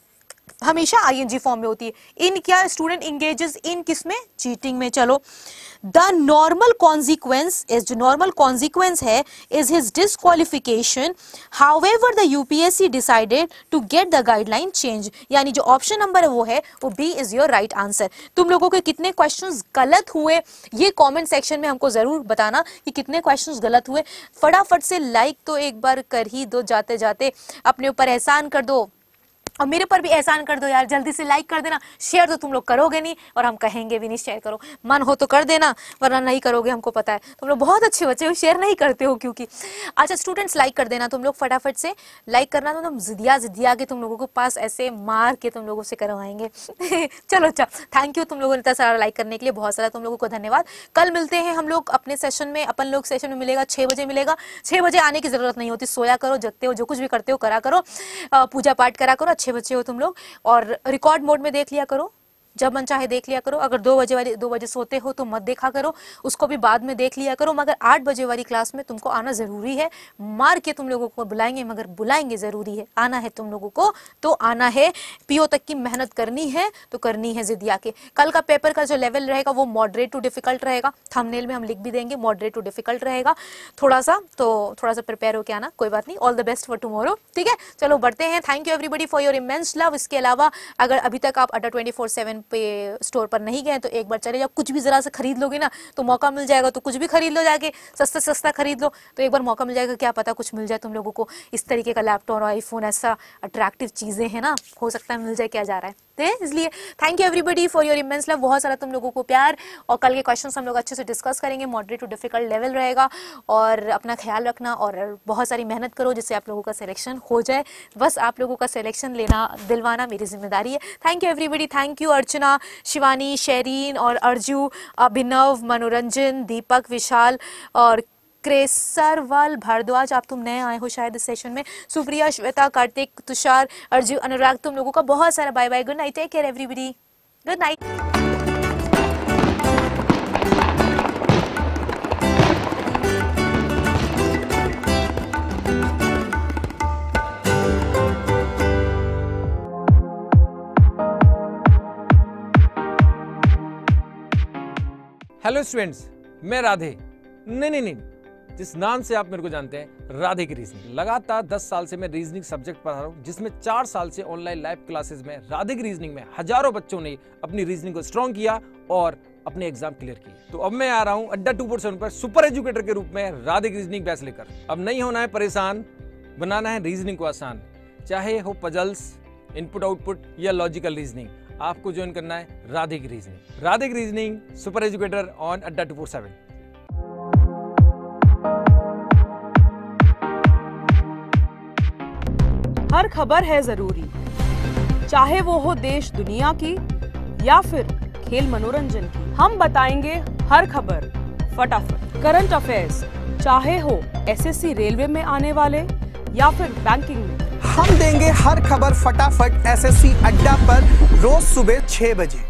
हमेशा आईएनजी फॉर्म में होती है। इन क्या, स्टूडेंट इंगेजेस इन किस में, चीटिंग में। चलो, द नॉर्मल कॉन्सिक्वेंस इज, जो नॉर्मल कॉन्सिक्वेंस है is his disqualification, however the UPSC decided to get the guideline change, यानी जो ऑप्शन नंबर है वो B is your right answer. तुम लोगों के कितने क्वेश्चंस गलत हुए ये कमेंट सेक्शन में हमको जरूर बताना कि कितने क्वेश्चंस गलत हुए। फटाफट से लाइक तो एक बार कर ही दो, जाते जाते अपने ऊपर एहसान कर दो और मेरे पर भी एहसान कर दो यार, जल्दी से लाइक कर देना। शेयर तो तुम लोग करोगे नहीं और हम कहेंगे भी नहीं शेयर करो, मन हो तो कर देना वरना नहीं करोगे, हमको पता है तुम लोग बहुत अच्छे बच्चे हो, शेयर नहीं करते हो क्योंकि। अच्छा स्टूडेंट्स, लाइक कर देना तुम लोग, फटाफट से लाइक करना, तो हम जिदिया के तुम लोगों को पास ऐसे मार के तुम लोगों से करवाएंगे। चलो अच्छा, थैंक यू तुम लोगों ने इतना सारा लाइक करने के लिए, बहुत सारा तुम लोगों को धन्यवाद। कल मिलते हैं हम लोग अपने सेशन में, अपन लोग सेशन में मिलेगा 6 बजे मिलेगा। 6 बजे आने की जरूरत नहीं होती, सोया करो, जगते हो, जो कुछ भी करते हो करा करो, पूजा पाठ करा करो, अच्छे बच्चे हो तुम लोग। और रिकॉर्ड मोड में देख लिया करो, जब मन चाहे देख लिया करो। अगर 2 बजे सोते हो तो मत देखा करो, उसको भी बाद में देख लिया करो। मगर 8 बजे वाली क्लास में तुमको आना जरूरी है। मार के तुम लोगों को बुलाएंगे मगर बुलाएंगे जरूरी है, आना है तुम लोगों को तो आना है। पीओ तक की मेहनत करनी है तो करनी है जिदिया के। कल का पेपर का जो लेवल रहेगा वो मॉडरेट टू डिफिकल्ट रहेगा, थंबनेल में हम लिख भी देंगे, मॉडरेट टू डिफिकल्ट रहेगा थोड़ा सा, तो थोड़ा सा प्रिपेयर होकर आना, कोई बात नहीं। All the best for tomorrow, ठीक है। चलो बढ़ते हैं। Thank you everybody for your immense love. इसके अलावा अगर अभी तक आप अड्डा 24/7 पे स्टोर पर नहीं गए तो एक बार चले जाओ, कुछ भी जरा से खरीद लोगे ना तो मौका मिल जाएगा, तो कुछ भी खरीद लो जाके, सस्ता खरीद लो तो एक बार मौका मिल जाएगा, क्या पता कुछ मिल जाए तुम लोगों को। इस तरीके का लैपटॉप और आईफोन, ऐसा अट्रैक्टिव चीजें हैं ना, हो सकता है मिल जाए, क्या जा रहा है। इसलिए thank you everybody for your immense love, बहुत सारा तुम लोगों को प्यार। और कल के क्वेश्चंस हम लोग अच्छे से डिस्कस करेंगे, मॉडरेट टू डिफिकल्ट लेवल रहेगा। और अपना ख्याल रखना और बहुत सारी मेहनत करो जिससे आप लोगों का सिलेक्शन हो जाए। बस आप लोगों का सिलेक्शन लेना दिलवाना मेरी जिम्मेदारी है। Thank you everybody, thank you Archana, Shivani, Shireen और अर्जू, अभिनव, मनोरंजन, दीपक, विशाल और क्रेसरवाल भारद्वाज, आप तुम नए आए हो शायद इस सेशन में। सुप्रिया, श्वेता, कार्तिक, तुषार, अर्जु, अनुराग, तुम लोगों का बहुत सारा bye bye, good night, take care everybody, good night. Hello students, मैं राधे, नहीं, जिस नाम से आप मेरे को जानते हैं, राधे की रीजनिंग। लगातार 10 साल से मैं रीजनिंग सब्जेक्ट पढ़ा रहा हूँ, जिसमें 4 साल से ऑनलाइन लाइव क्लासेस में राधे की रीजनिंग में हजारों बच्चों ने अपनी रीजनिंग को स्ट्रॉन्ग किया और अपने एग्जाम क्लियर किए। तो अब मैं आ रहा हूँ अड्डा 247 पर सुपर एजुकेटर के रूप में राधे की रीजनिंग बैच लेकर। अब नहीं होना है परेशान, बनाना है रीजनिंग को आसान, चाहे हो पजल्स, इनपुट आउटपुट या लॉजिकल रीजनिंग। आपको ज्वाइन करना है राधे की रीजनिंग। राधे की रीजनिंग सुपर एजुकेटर ऑन अड्डा 247। हर खबर है जरूरी, चाहे वो हो देश दुनिया की या फिर खेल मनोरंजन की। हम बताएंगे हर खबर फटाफट। करंट अफेयर्स, चाहे हो एसएससी रेलवे में आने वाले या फिर बैंकिंग में, हम देंगे हर खबर फटाफट एसएससी अड्डा पर रोज सुबह 6 बजे।